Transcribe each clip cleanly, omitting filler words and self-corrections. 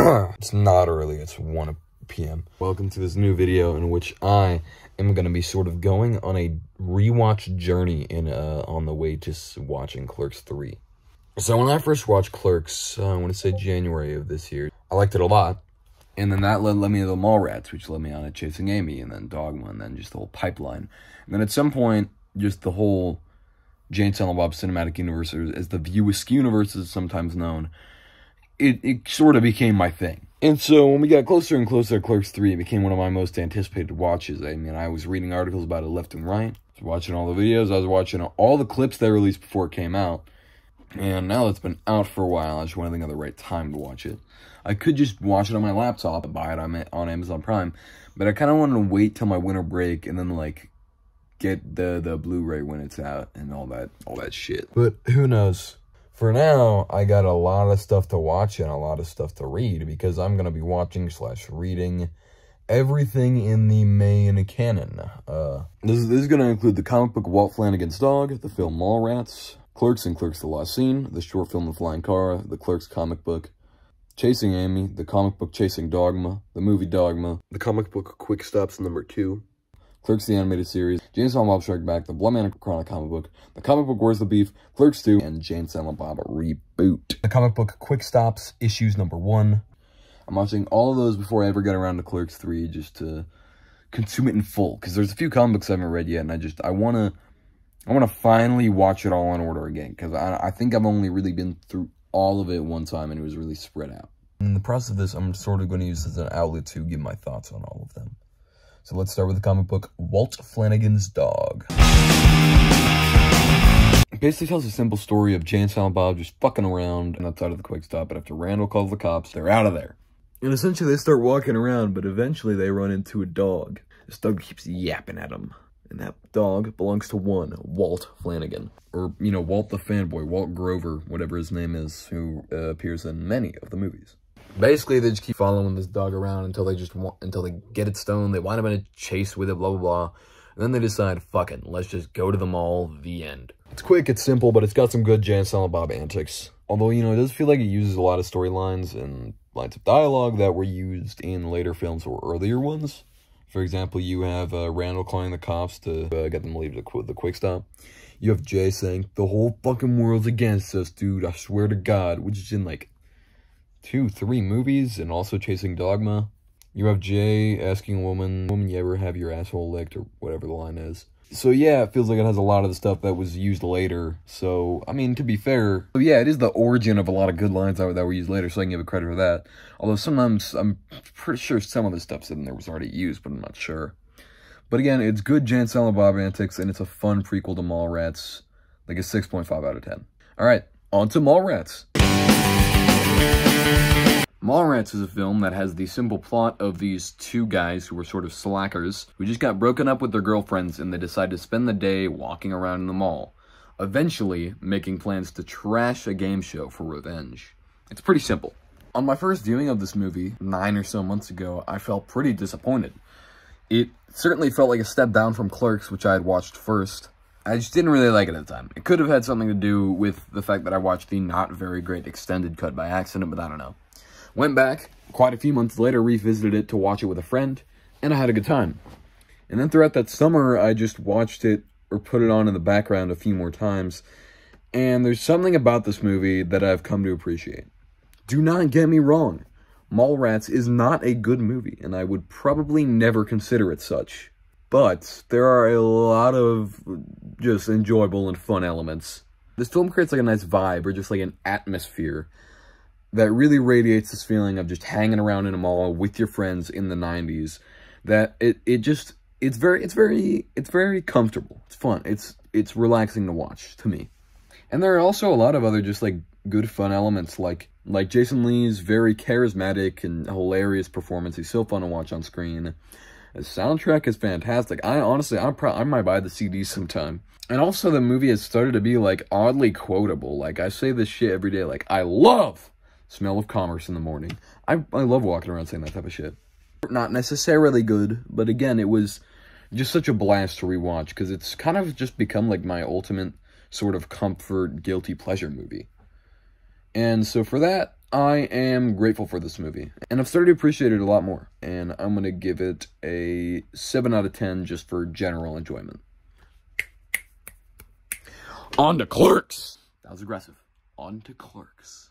It's not early, it's 1 p.m. Welcome to this new video in which I am going to be sort of going on a rewatch journey on the way to watching Clerks III. So when I first watched Clerks, I want to say January of this year, I liked it a lot. And then that led me to the Mallrats, which led me on to Chasing Amy, and then Dogma, and then just the whole pipeline. And then at some point, just the whole Jane Silent Bob cinematic universe, as the View Askewniverse is sometimes known, it sort of became my thing. And so when we got closer and closer to Clerks III, it became one of my most anticipated watches. I mean, I was reading articles about it left and right. I was watching all the videos. I was watching all the clips they released before it came out. And now it's been out for a while, I just want to think of the right time to watch it. I could just watch it on my laptop and buy it on Amazon Prime, but I kind of wanted to wait till my winter break and then, like, get the Blu-ray when it's out and all that shit. But who knows? For now, I got a lot of stuff to watch and a lot of stuff to read because I'm going to be watching / reading everything in the main canon. This is going to include the comic book Walt Flanagan's Dog, the film Mallrats, Clerks and Clerks the Lost Scene, the short film The Flying Car, the Clerks comic book, Chasing Amy, the comic book Chasing Dogma, the movie Dogma, the comic book Quickstops #2, Clerks the Animated Series, Jane Silent Bob Strike Back, the Bluntman and Chronic comic book, the comic book Where's the Beef, Clerks II, and Jane Silent Bob Reboot. The comic book Quickstops Issues #1. I'm watching all of those before I ever get around to Clerks III, just to consume it in full, because there's a few comic books I haven't read yet, and I want to finally watch it all in order again, because I think I've only really been through all of it one time, and it was really spread out. In the process of this, I'm sort of going to use this as an outlet to give my thoughts on all of them. So let's start with the comic book, Walt Flanagan's Dog. It basically tells a simple story of Jane Silent Bob just fucking around outside of the Quick Stop, but after Randall calls the cops, they're out of there. And essentially they start walking around, but eventually they run into a dog. This dog keeps yapping at them. And that dog belongs to one, Walt Flanagan. Or, you know, Walt the fanboy, Walt Grover, whatever his name is, who appears in many of the movies. Basically, they just keep following this dog around until they get it stoned. They wind up in a chase with it, blah, blah, blah. And then they decide, fuck it, let's just go to the mall, the end. It's quick, it's simple, but it's got some good Jane Silent Bob antics. Although, you know, it does feel like it uses a lot of storylines and lines of dialogue that were used in later films or earlier ones. For example, you have Randall calling the cops to get them to leave the Quick Stop. You have Jay saying, the whole fucking world's against us, dude, I swear to God, which is in, like, 2-3 movies, and also Chasing Dogma. You have Jay asking a woman, you ever have your asshole licked, or whatever the line is. So yeah, it feels like it has a lot of the stuff that was used later. So, I mean, to be fair, yeah, it is the origin of a lot of good lines that were used later, so I can give it credit for that. Although sometimes, I'm pretty sure some of the stuff said in there was already used, but I'm not sure. But again, it's good Jane Silent Bob antics, and it's a fun prequel to Mallrats. Like a 6.5 out of 10. Alright, on to Mallrats. Mallrats is a film that has the simple plot of these two guys who were sort of slackers, who just got broken up with their girlfriends and they decide to spend the day walking around in the mall, eventually making plans to trash a game show for revenge. It's pretty simple. On my first viewing of this movie, 9 or so months ago, I felt pretty disappointed. It certainly felt like a step down from Clerks, which I had watched first. I just didn't really like it at the time. It could have had something to do with the fact that I watched the not very great extended cut by accident, but I don't know. Went back, quite a few months later, revisited it to watch it with a friend, and I had a good time. And then throughout that summer, I just watched it, or put it on in the background a few more times, and there's something about this movie that I've come to appreciate. Do not get me wrong, Mallrats is not a good movie, and I would probably never consider it such. But there are a lot of just enjoyable and fun elements. This film creates like a nice vibe, or just like an atmosphere, that really radiates this feeling of just hanging around in a mall with your friends in the 90s. That it's very comfortable. It's fun. It's relaxing to watch to me. And there are also a lot of other just like good fun elements, like Jason Lee's very charismatic and hilarious performance. He's so fun to watch on screen. The soundtrack is fantastic. I might buy the CD sometime. And also the movie has started to be like oddly quotable. Like I say this shit every day. Like I love Smell of Commerce in the morning. I love walking around saying that type of shit. Not necessarily good, but again, it was just such a blast to rewatch because it's kind of just become like my ultimate sort of comfort, guilty pleasure movie. And so for that, I am grateful for this movie, and I've started to appreciate it a lot more, and I'm going to give it a 7 out of 10 just for general enjoyment. On to Clerks! That was aggressive. On to Clerks.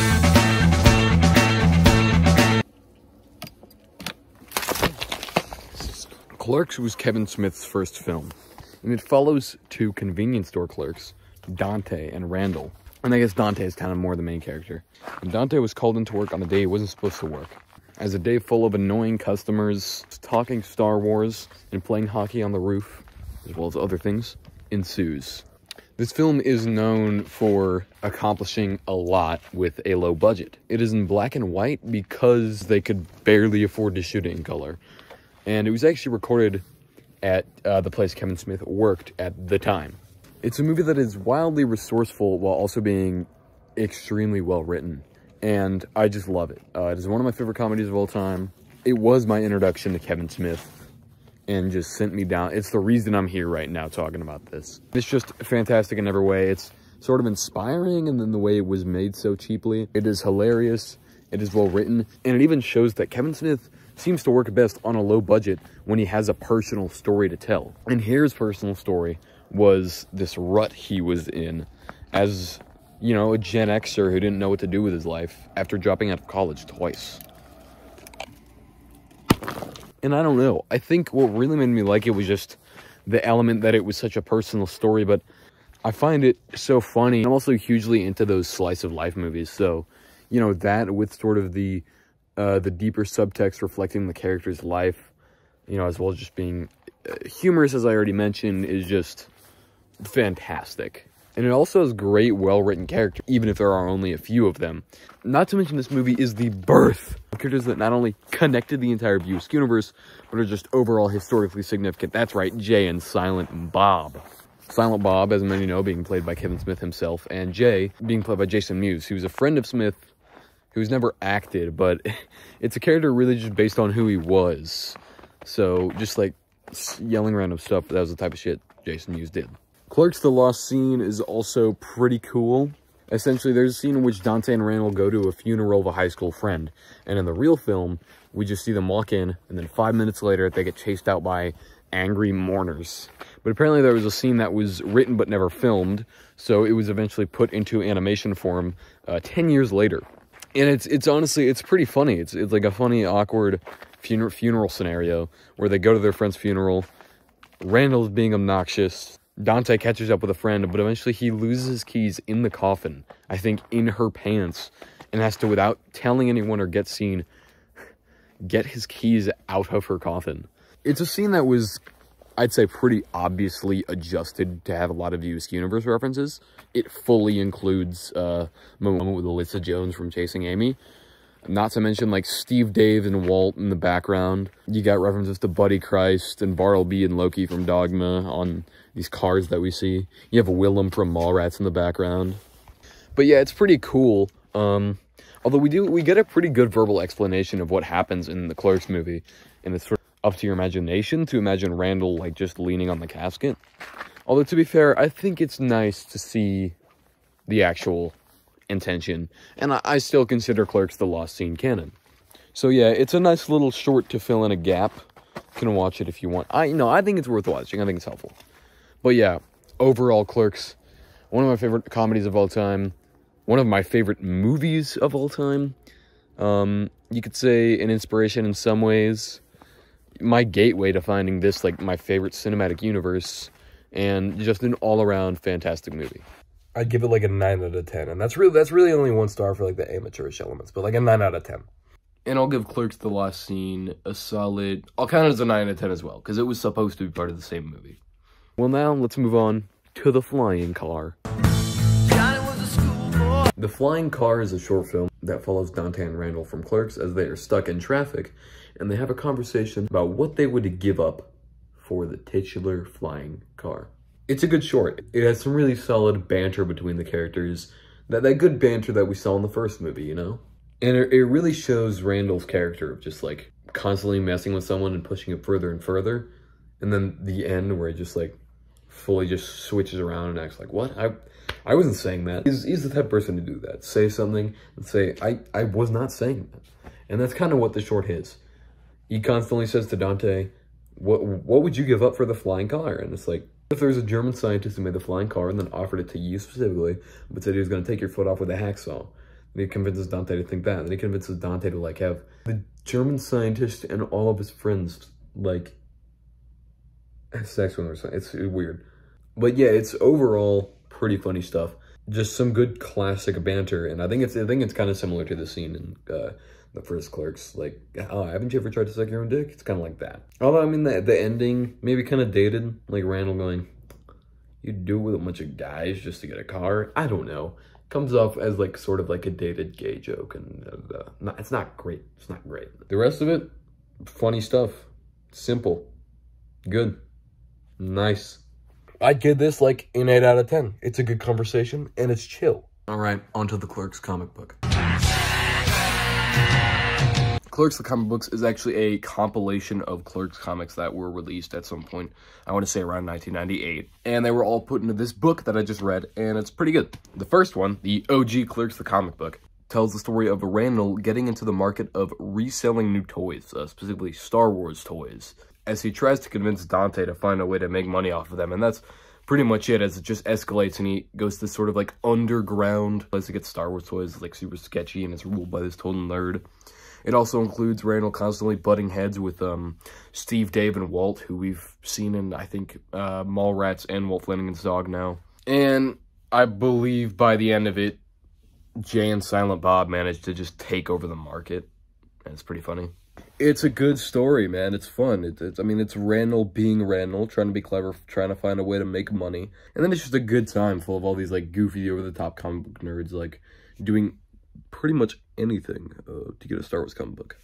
Clerks was Kevin Smith's first film, and it follows two convenience store clerks, Dante and Randall. And I guess Dante is kind of more the main character. And Dante was called into work on a day he wasn't supposed to work, as a day full of annoying customers, talking Star Wars, and playing hockey on the roof, as well as other things, ensues. This film is known for accomplishing a lot with a low budget. It is in black and white because they could barely afford to shoot it in color. And it was actually recorded at the place Kevin Smith worked at the time. It's a movie that is wildly resourceful while also being extremely well written. And I just love it. It is one of my favorite comedies of all time. It was my introduction to Kevin Smith and just sent me down. It's the reason I'm here right now talking about this. It's just fantastic in every way. It's sort of inspiring, and then the way it was made so cheaply. It is hilarious. It is well written. And it even shows that Kevin Smith seems to work best on a low budget when he has a personal story to tell. And his personal story was this rut he was in as, you know, a Gen Xer who didn't know what to do with his life after dropping out of college twice. And I don't know, I think what really made me like it was just the element that it was such a personal story, but I find it so funny. I'm also hugely into those slice of life movies, so, you know, that with sort of the deeper subtext reflecting the character's life, you know, as well as just being humorous, as I already mentioned, is just fantastic. And it also has great, well-written characters, even if there are only a few of them. Not to mention, this movie is the birth of characters that not only connected the entire View Askewniverse, but are just overall historically significant. That's right, Jay and Silent Bob. Silent Bob, as many know, being played by Kevin Smith himself, and Jay being played by Jason Mewes, who's a friend of Smith, who's never acted, but it's a character really just based on who he was. So, just like yelling random stuff, that was the type of shit Jason Mewes did. Clerks The Lost Scene is also pretty cool. Essentially, there's a scene in which Dante and Randall go to a funeral of a high school friend, and in the real film, we just see them walk in, and then 5 minutes later, they get chased out by angry mourners. But apparently there was a scene that was written but never filmed, so it was eventually put into animation form 10 years later. And it's honestly, it's pretty funny. It's like a funny, awkward funeral scenario where they go to their friend's funeral. Randall's being obnoxious. Dante catches up with a friend, but eventually he loses his keys in the coffin, I think in her pants, and has to, without telling anyone or get seen, get his keys out of her coffin. It's a scene that was, I'd say, pretty obviously adjusted to have a lot of View Askewniverse references. It fully includes a moment with Alyssa Jones from Chasing Amy. Not to mention, like, Steve, Dave, and Walt in the background. You got references to Buddy Christ and Bartleby and Loki from Dogma on these cars that we see. You have Willem from Mallrats in the background. But yeah, it's pretty cool. Although we get a pretty good verbal explanation of what happens in the Clerks movie. And it's sort of up to your imagination to imagine Randall, like, just leaning on the casket. Although, to be fair, I think it's nice to see the actual intention, and I still consider Clerks The Lost Scene canon. So yeah, it's a nice little short to fill in a gap. You can watch it if you want. I think it's worth watching. I think it's helpful. But yeah, overall, Clerks, one of my favorite comedies of all time, one of my favorite movies of all time. You could say an inspiration in some ways. My gateway to finding this, like, my favorite cinematic universe, and just an all-around fantastic movie. I'd give it like a 9 out of 10, and that's really only 1 star for like the amateurish elements, but like a 9 out of 10. And I'll give Clerks The Lost Scene a solid, I'll count it as a 9 out of 10 as well, because it was supposed to be part of the same movie. Well, now let's move on to The Flying Car. The Flying Car is a short film that follows Dante and Randall from Clerks as they are stuck in traffic, and they have a conversation about what they would give up for the titular flying car. It's a good short. It has some really solid banter between the characters. That good banter that we saw in the first movie, you know? And it really shows Randall's character of just, like, constantly messing with someone and pushing it further and further. And then the end where it just, like, fully just switches around and acts like, what? I wasn't saying that. He's the type of person to do that. Say something and say, I was not saying that. And that's kind of what the short is. He constantly says to Dante, what would you give up for the flying car? And it's like, if there's a German scientist who made the flying car and then offered it to you specifically, but said he was going to take your foot off with a hacksaw, and he convinces Dante to think that. Then he convinces Dante to, like, have the German scientist and all of his friends, like, have sex with him. It's weird. But yeah, it's overall pretty funny stuff. Just some good classic banter, and I think it's kind of similar to the scene in the first Clerks. Like, oh, haven't you ever tried to suck your own dick? It's kind of like that. Although, I mean, the ending maybe kind of dated, like Randall going, you do it with a bunch of guys just to get a car? I don't know. Comes off as, like, sort of like a dated gay joke, and it's not great. It's not great. The rest of it, funny stuff. Simple. Good. Nice. I'd give this like an 8 out of 10. It's a good conversation, and it's chill. All right, onto the Clerks comic book. Clerks the comic books is actually a compilation of Clerks comics that were released at some point, I want to say around 1998. And they were all put into this book that I just read, and it's pretty good. The first one, the OG Clerks the comic book, tells the story of Randall getting into the market of reselling new toys, specifically Star Wars toys, as he tries to convince Dante to find a way to make money off of them. And that's pretty much it, as it just escalates, and he goes to this sort of like underground place to get Star Wars toys. It's like super sketchy, and it's ruled by this total nerd. It also includes Randall constantly butting heads with Steve, Dave, and Walt, who we've seen in, I think, Mallrats and Walt Flanagan's dog now. And I believe by the end of it, Jay and Silent Bob managed to just take over the market. And it's pretty funny. It's a good story, man. It's fun. I mean, it's Randall being Randall, trying to be clever, trying to find a way to make money. And then it's just a good time full of all these, like, goofy, over-the-top comic book nerds, like, doing pretty much anything to get a Star Wars comic book.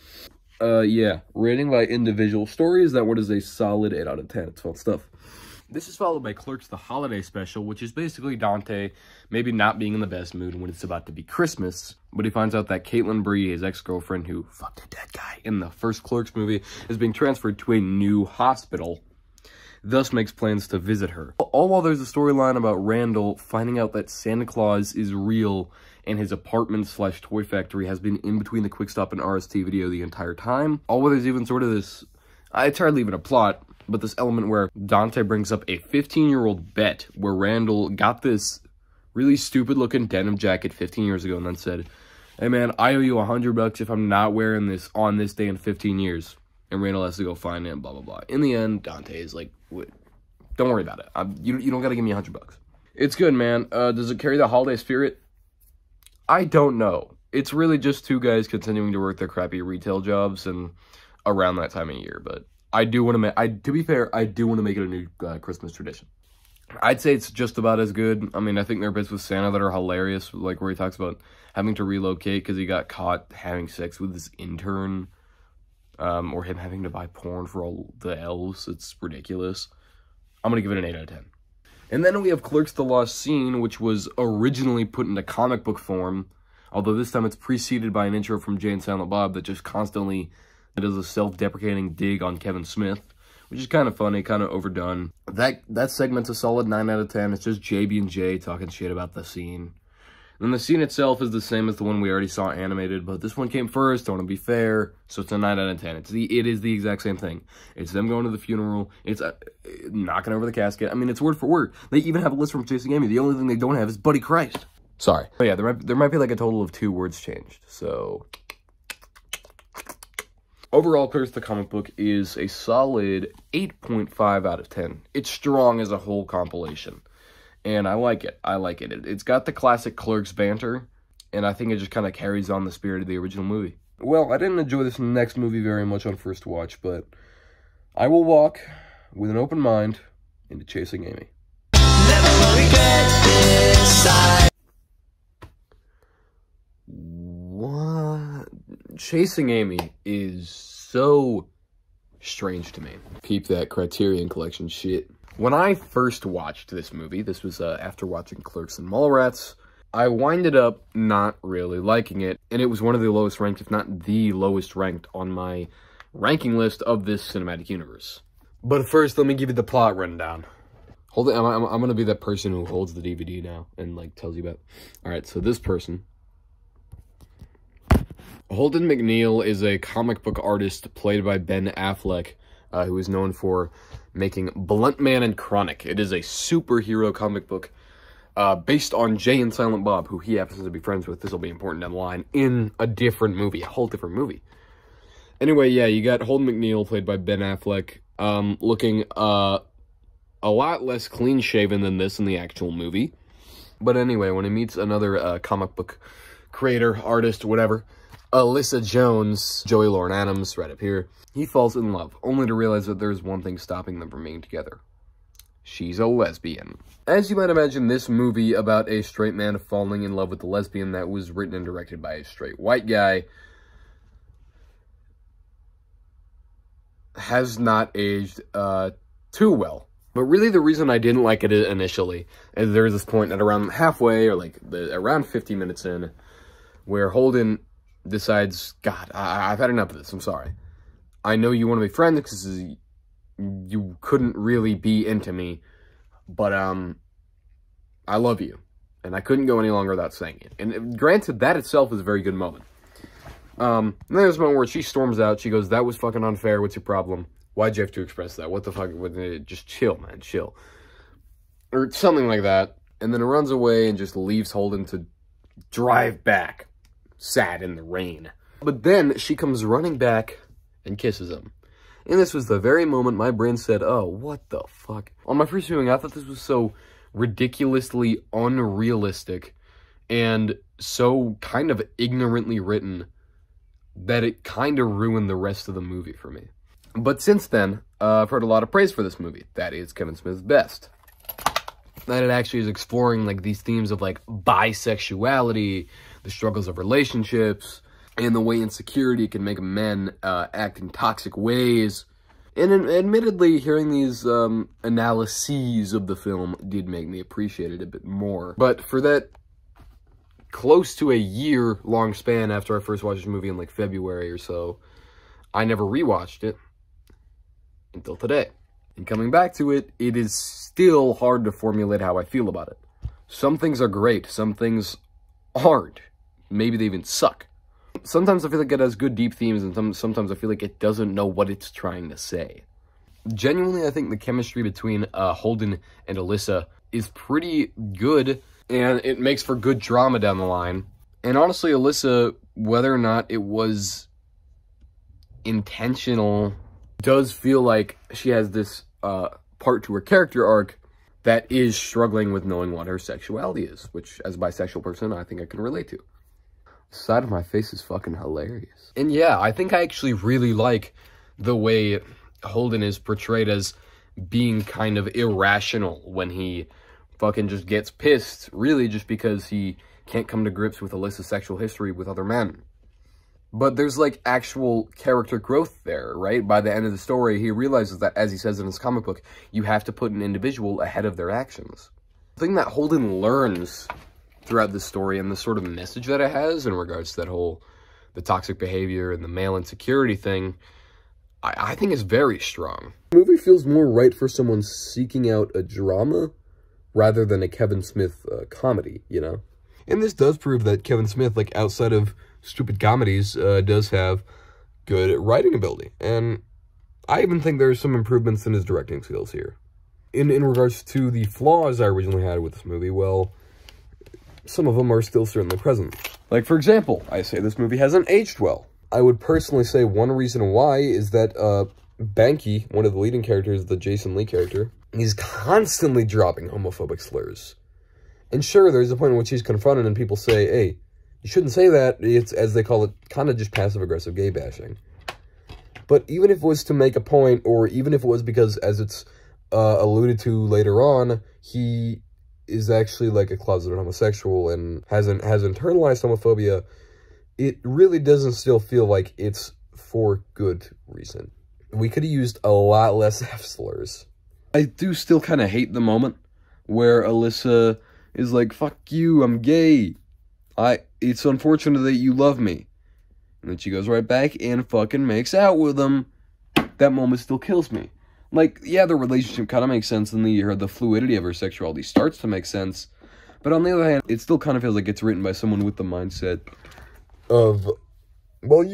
Yeah. Rating by individual stories, that one is a solid 8 out of 10. It's fun stuff. This is followed by Clerks the Holiday Special, which is basically Dante maybe not being in the best mood when it's about to be Christmas, but he finds out that Caitlin Bree, his ex-girlfriend who fucked a dead guy in the first Clerks movie, is being transferred to a new hospital, thus makes plans to visit her. All while there's a storyline about Randall finding out that Santa Claus is real and his apartment/toy factory has been in between the Quickstop and RST video the entire time. All while there's even sort of this, it's hardly even a plot, but this element where Dante brings up a 15-year-old bet where Randall got this really stupid-looking denim jacket 15 years ago and then said, hey, man, I owe you $100 if I'm not wearing this on this day in 15 years. And Randall has to go find it and blah, blah, blah. In the end, Dante is like, don't worry about it. You don't got to give me $100. It's good, man. Does it carry the holiday spirit? I don't know. It's really just two guys continuing to work their crappy retail jobs and around that time of year, but I do want to make, to be fair, I do want to make it a new Christmas tradition. I'd say it's just about as good. I mean, I think there are bits with Santa that are hilarious, like where he talks about having to relocate because he got caught having sex with his intern, or him having to buy porn for all the elves. It's ridiculous. I'm going to give it an 8 out of 10. And then we have Clerks the Lost Scene, which was originally put into comic book form, although this time it's preceded by an intro from Jay and Silent Bob that just constantly does a self-deprecating dig on Kevin Smith, which is kind of funny, kind of overdone. That segment's a solid 9 out of 10. It's just JB and Jay talking shit about the scene. And the scene itself is the same as the one we already saw animated, but this one came first, I want to be fair, so it's a 9 out of 10. It is the exact same thing. It's them going to the funeral, it's knocking over the casket. I mean, it's word for word. They even have a list from Chasing Amy. The only thing they don't have is Buddy Christ. Sorry. But yeah, there might be like a total of 2 words changed, so overall, Clerks the comic book is a solid 8.5 out of 10. It's strong as a whole compilation. And I like it. I like it. It's got the classic Clerks banter, and I think it just kind of carries on the spirit of the original movie. Well, I didn't enjoy this next movie very much on first watch, but I will walk with an open mind into Chasing Amy. Never regret this side. What? Chasing Amy is so strange to me. Keep that Criterion Collection shit. When I first watched this movie, this was after watching Clerks and Mallrats, I winded up not really liking it, and it was one of the lowest ranked, if not the lowest ranked, on my ranking list of this cinematic universe. But first, let me give you the plot rundown. Hold it. I'm gonna be that person who holds the DVD now and like tells you about. All right, so this person, Holden McNeil, is a comic book artist played by Ben Affleck, who is known for making Bluntman and Chronic. It is a superhero comic book based on Jay and Silent Bob, who he happens to be friends with. This will be important down the line in a different movie, a whole different movie. Anyway, yeah, you got Holden McNeil played by Ben Affleck, looking a lot less clean-shaven than this in the actual movie. But anyway, when he meets another comic book creator, artist, whatever, Alyssa Jones, Joey Lauren Adams, right up here, he falls in love, only to realize that there's one thing stopping them from being together. She's a lesbian. As you might imagine, this movie about a straight man falling in love with a lesbian that was written and directed by a straight white guy has not aged too well. But really the reason I didn't like it initially is there was this point at around halfway, or like around 50 minutes in, where Holden decides, God, I've had enough of this, I'm sorry. I know you want to be friends because you couldn't really be into me, but I love you. And I couldn't go any longer without saying it. And granted, that itself is a very good moment. And there's a moment where she storms out, she goes, that was fucking unfair, what's your problem? Why'd you have to express that? What the fuck? Just chill, man, chill. Or something like that. And then it runs away and just leaves Holden to drive back, sad in the rain. But then she comes running back and kisses him. And this was the very moment my brain said, oh, what the fuck? On my first viewing, I thought this was so ridiculously unrealistic and so kind of ignorantly written that it kind of ruined the rest of the movie for me. But since then, I've heard a lot of praise for this movie. That is Kevin Smith's best. That it actually is exploring like these themes of like bisexuality, the struggles of relationships, and the way insecurity can make men act in toxic ways. And admittedly, hearing these analyses of the film did make me appreciate it a bit more. But for that close to a year-long span after I first watched this movie in like February or so, I never rewatched it until today. And coming back to it, it is still hard to formulate how I feel about it. Some things are great, some things aren't. Maybe they even suck. Sometimes I feel like it has good deep themes, and sometimes I feel like it doesn't know what it's trying to say. Genuinely, I think the chemistry between Holden and Alyssa is pretty good, and it makes for good drama down the line. And honestly, Alyssa, whether or not it was intentional, does feel like she has this part to her character arc that is struggling with knowing what her sexuality is, which, as a bisexual person, I think I can relate to. The side of my face is fucking hilarious. And yeah, I think I actually really like the way Holden is portrayed as being kind of irrational when he fucking just gets pissed, really just because he can't come to grips with Alyssa's sexual history with other men. But there's, like, actual character growth there, right? By the end of the story, he realizes that, as he says in his comic book, you have to put an individual ahead of their actions. The thing that Holden learns throughout this story, and the sort of message that it has in regards to that whole, the toxic behavior and the male insecurity thing, I think is very strong. The movie feels more right for someone seeking out a drama rather than a Kevin Smith comedy, you know? And this does prove that Kevin Smith, like, outside of stupid comedies, does have good writing ability. And I even think there's some improvements in his directing skills here. In regards to the flaws I originally had with this movie, well, some of them are still certainly present. Like, for example, I say this movie hasn't aged well. I would personally say one reason why is that Banky, one of the leading characters, the Jason Lee character, he's constantly dropping homophobic slurs. And sure, there's a point in which he's confronted and people say, hey, you shouldn't say that. It's, as they call it, kind of just passive-aggressive gay bashing. But even if it was to make a point, or even if it was because, as it's alluded to later on, he is actually like a closeted homosexual and has internalized homophobia, it really doesn't still feel like it's for good reason. We could have used a lot less F-slurs. I do still kind of hate the moment where Alyssa is like, fuck you, I'm gay. It's unfortunate that you love me. And then she goes right back and fucking makes out with him. That moment still kills me. Like, yeah, the relationship kind of makes sense, and the fluidity of her sexuality starts to make sense. But on the other hand, it still kind of feels like it's written by someone with the mindset of, well,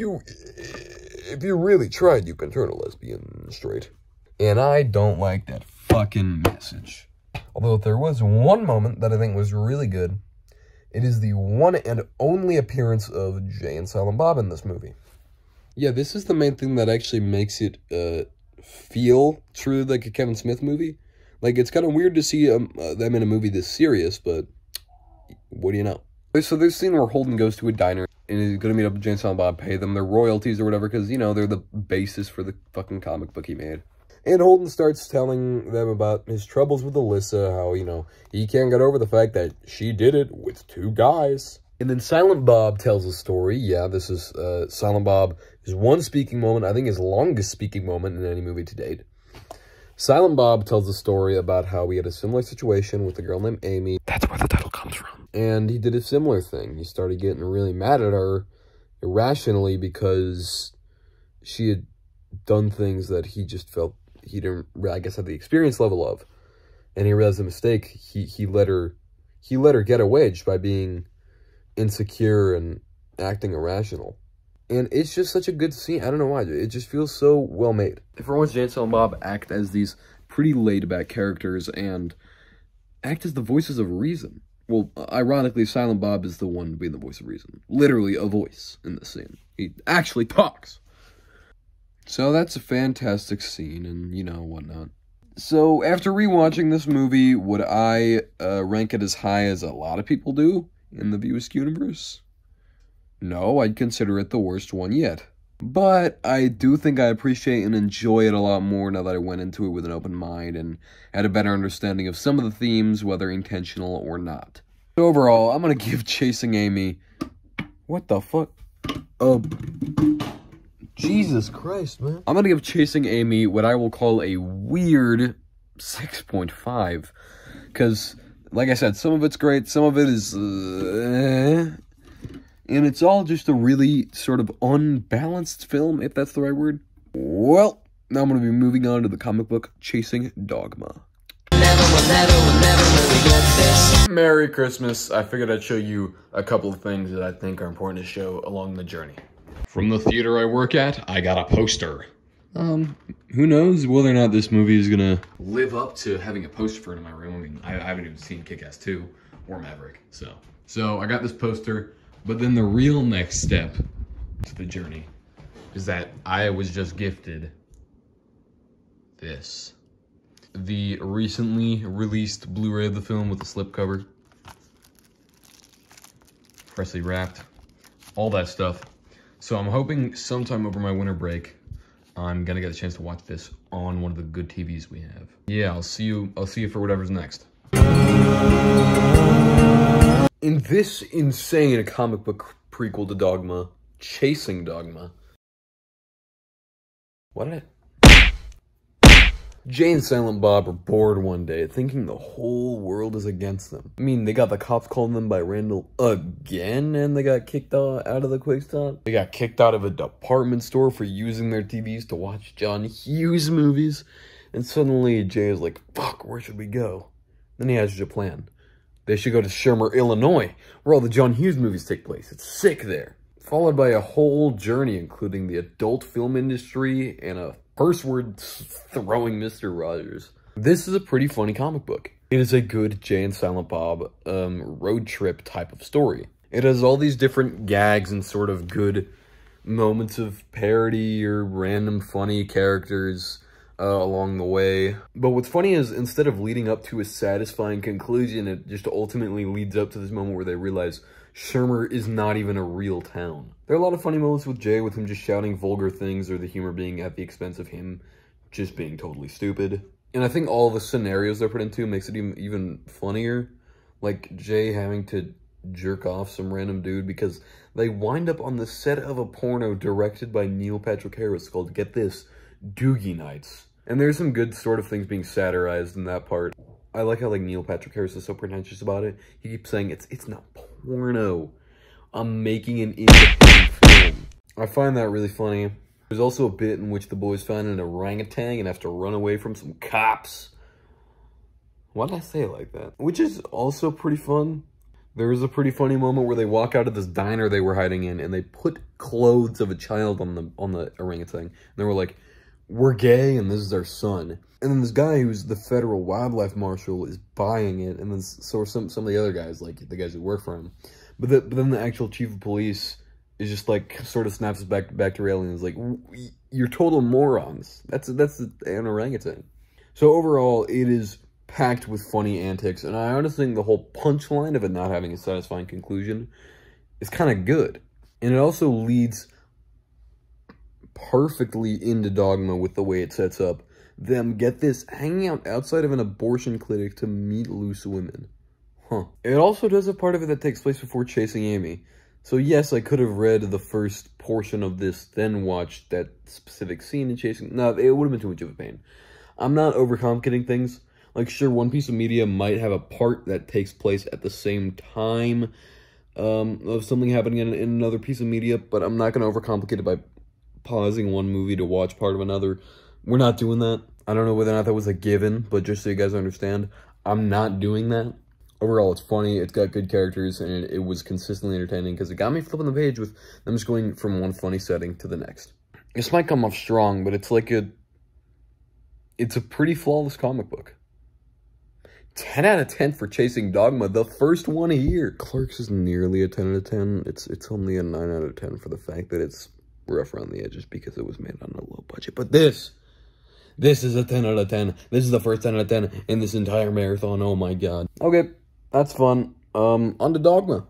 if you really tried, you can turn a lesbian straight. And I don't like that fucking message. Although if there was one moment that I think was really good, it is the one and only appearance of Jay and Silent Bob in this movie. Yeah, this is the main thing that actually makes it feel truly like a Kevin Smith movie. Like, it's kind of weird to see them in a movie this serious, but what do you know? So there's a scene where Holden goes to a diner and is going to meet up with Jay and Silent Bob, pay them their royalties or whatever, because, you know, they're the basis for the fucking comic book he made. And Holden starts telling them about his troubles with Alyssa, how, you know, he can't get over the fact that she did it with 2 guys. And then Silent Bob tells a story. Yeah, this is Silent Bob, his one speaking moment, I think his longest speaking moment in any movie to date. Silent Bob tells a story about how he had a similar situation with a girl named Amy. That's where the title comes from. And he did a similar thing. He started getting really mad at her irrationally because she had done things that he just felt he didn't, I guess, have the experience level of. And he realized the mistake. He let her get away just by being insecure and acting irrational. And it's just such a good scene. I don't know why. It just feels so well made. For once, Jay and Silent Bob act as these pretty laid-back characters and act as the voices of reason. Well, ironically, Silent Bob is the one being the voice of reason. Literally a voice in this scene. He actually talks. So that's a fantastic scene and, you know, whatnot. So after rewatching this movie, would I rank it as high as a lot of people do in the View Askewniverse? No, I'd consider it the worst one yet. But I do think I appreciate and enjoy it a lot more now that I went into it with an open mind and had a better understanding of some of the themes, whether intentional or not. So overall, I'm going to give Chasing Amy... What the fuck? Jesus Christ, man. I'm going to give Chasing Amy what I will call a weird 6.5. Because, like I said, some of it's great, some of it is... And it's all just a really sort of unbalanced film, if that's the right word. Well, now I'm going to be moving on to the comic book Chasing Dogma. Merry Christmas. I figured I'd show you a couple of things that I think are important to show along the journey. From the theater I work at, I got a poster. Who knows whether or not this movie is going to live up to having a poster for it in my room. I mean, I haven't even seen Kick-Ass 2 or Maverick, so I got this poster. But then the real next step to the journey is that I was just gifted this. The recently released Blu-ray of the film with the slipcover. Freshly wrapped. All that stuff. So I'm hoping sometime over my winter break, I'm gonna get a chance to watch this on one of the good TVs we have. Yeah, I'll see you for whatever's next. In this insane comic book prequel to Dogma, Chasing Dogma, Jay and Silent Bob are bored one day, thinking the whole world is against them. I mean, they got the cops calling them by Randall again, and they got kicked out of the Quickstop. They got kicked out of a department store for using their TVs to watch John Hughes movies. And suddenly, Jay is like, fuck, where should we go? Then he has a plan. They should go to Shermer, Illinois, where all the John Hughes movies take place. It's sick there. Followed by a whole journey, including the adult film industry and a curse-word-throwing Mr. Rogers. This is a pretty funny comic book. It is a good Jay and Silent Bob road trip type of story. It has all these different gags and sort of good moments of parody or random funny characters along the way. But what's funny is, instead of leading up to a satisfying conclusion, it just ultimately leads up to this moment where they realize Shermer is not even a real town. There are a lot of funny moments with Jay, with him just shouting vulgar things, or the humor being at the expense of him just being totally stupid. And I think all the scenarios they're put into makes it even funnier. Like Jay having to jerk off some random dude because they wind up on the set of a porno directed by Neil Patrick Harris called, get this, Doogie Nights. And there's some good sort of things being satirized in that part. I like how, like, Neil Patrick Harris is so pretentious about it. He keeps saying, it's not porno. I'm making an independent film. I find that really funny. There's also a bit in which the boys find an orangutan and have to run away from some cops. Why did I say it like that? Which is also pretty fun. There is a pretty funny moment where they walk out of this diner they were hiding in and they put clothes of a child on the orangutan. And they were like, we're gay and this is our son. And then this guy who's the federal wildlife marshal is buying it, and then so are some of the other guys, like the guys who work for him. But then the actual chief of police is just like, sort of snaps it back to reality and is like, you're total morons. That's an orangutan. So overall, it is packed with funny antics, and I honestly think the whole punchline of it not having a satisfying conclusion is kind of good. And it also leads perfectly into Dogma with the way it sets up them, get this, hanging out outside of an abortion clinic to meet loose women. It also does a part of it that takes place before chasing Amy. So yes, I could have read the first portion of this, then watched that specific scene in chasing. No, it would have been too much of a pain. I'm not overcomplicating things. Like, sure, one piece of media might have a part that takes place at the same time of something happening in another piece of media, but I'm not going to overcomplicate it by pausing one movie to watch part of another. We're not doing that. I don't know whether or not that was a given, but just so you guys understand, I'm not doing that. Overall, it's funny, it's got good characters, and it was consistently entertaining because it got me flipping the page with them just going from one funny setting to the next. This might come off strong, but it's like it's a pretty flawless comic book. 10 out of 10 for Chasing Dogma, the first one here. Clerks is nearly a 10 out of 10. It's only a 9 out of 10 for the fact that it's rough around the edges because it was made on a low budget. But this is a 10 out of 10. This is the first 10 out of 10 in this entire marathon. Oh my god. Okay, that's fun. On to Dogma.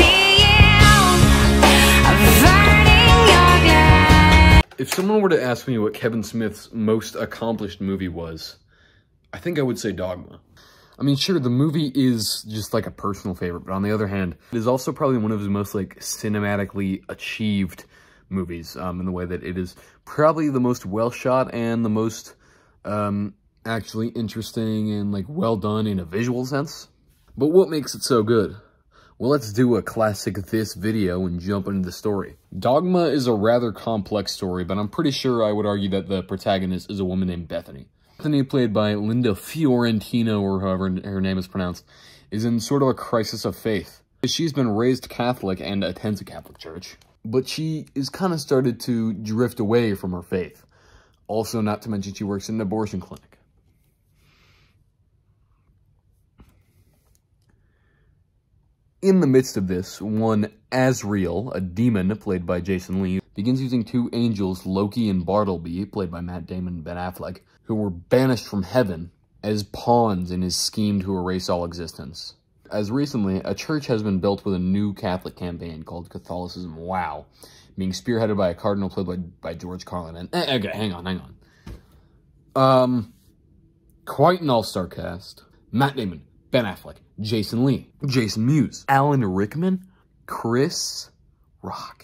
If someone were to ask me what Kevin Smith's most accomplished movie was, I think I would say Dogma. I mean, sure, the movie is just like a personal favorite, but on the other hand, it is also probably one of his most like cinematically achieved movies, in the way that it is probably the most well shot and the most actually interesting and like well done in a visual sense. But what makes it so good? Well, let's do a classic this video and jump into the story. Dogma is a rather complex story, but I'm pretty sure I would argue that the protagonist is a woman named Bethany. Bethany, played by Linda Fiorentino, or however her name is pronounced, is in sort of a crisis of faith. She's been raised Catholic and attends a Catholic church, but she is kind of started to drift away from her faith. Also, not to mention, she works in an abortion clinic. In the midst of this, one Azrael, a demon played by Jason Lee, begins using two angels, Loki and Bartleby, played by Matt Damon and Ben Affleck, who were banished from heaven as pawns in his scheme to erase all existence. As recently, a church has been built with a new Catholic campaign called Catholicism Wow, being spearheaded by a cardinal played by George Carlin. And okay, hang on. Quite an all-star cast. Matt Damon, Ben Affleck, Jason Lee, Jason Mewes, Alan Rickman, Chris Rock.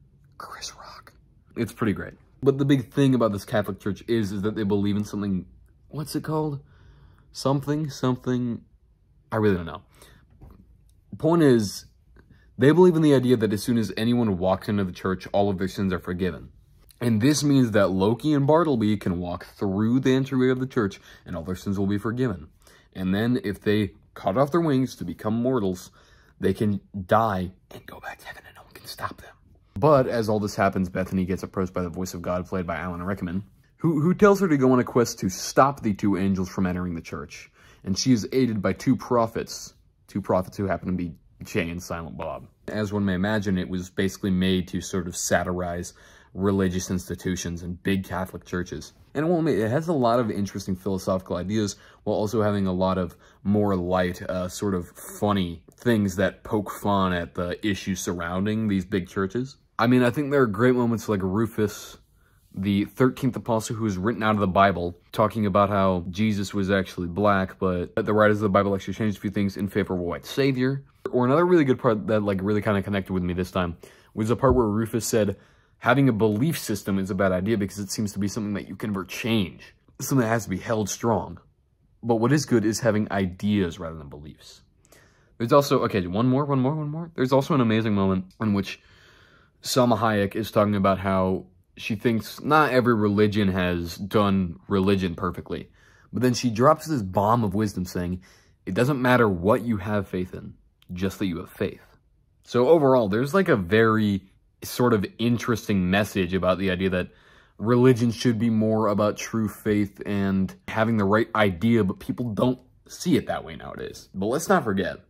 It's pretty great. But the big thing about this Catholic church is that they believe in something, what's it called? Something, I really don't know. The point is, they believe in the idea that as soon as anyone walks into the church, all of their sins are forgiven. And this means that Loki and Bartleby can walk through the entryway of the church and all their sins will be forgiven. And then if they cut off their wings to become mortals, they can die and go back to heaven and no one can stop them. But as all this happens, Bethany gets approached by the voice of God, played by Alan Rickman, who tells her to go on a quest to stop the two angels from entering the church. And she is aided by two prophets who happen to be Jay and Silent Bob. As one may imagine, it was basically made to sort of satirize religious institutions and big Catholic churches. And it has a lot of interesting philosophical ideas, while also having a lot of more light, sort of funny things that poke fun at the issues surrounding these big churches. I mean, I think there are great moments like Rufus, the 13th apostle who is written out of the Bible, talking about how Jesus was actually black, but the writers of the Bible actually changed a few things in favor of a white savior. Or another really good part that like really kind of connected with me this time was the part where Rufus said, having a belief system is a bad idea because it seems to be something that you can never change. Something that has to be held strong. But what is good is having ideas rather than beliefs. There's also, okay, one more. There's also an amazing moment in which Salma Hayek is talking about how she thinks not every religion has done religion perfectly. But then she drops this bomb of wisdom saying, it doesn't matter what you have faith in, just that you have faith. So overall, there's like a very sort of interesting message about the idea that religion should be more about true faith and having the right idea, but people don't see it that way nowadays. But let's not forget,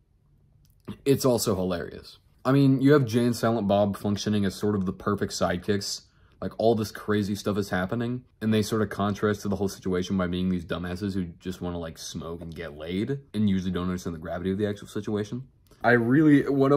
it's also hilarious. I mean, you have Jay and Silent Bob functioning as sort of the perfect sidekicks. Like, all this crazy stuff is happening, and they sort of contrast to the whole situation by being these dumbasses who just want to, like, smoke and get laid, and usually don't understand the gravity of the actual situation. One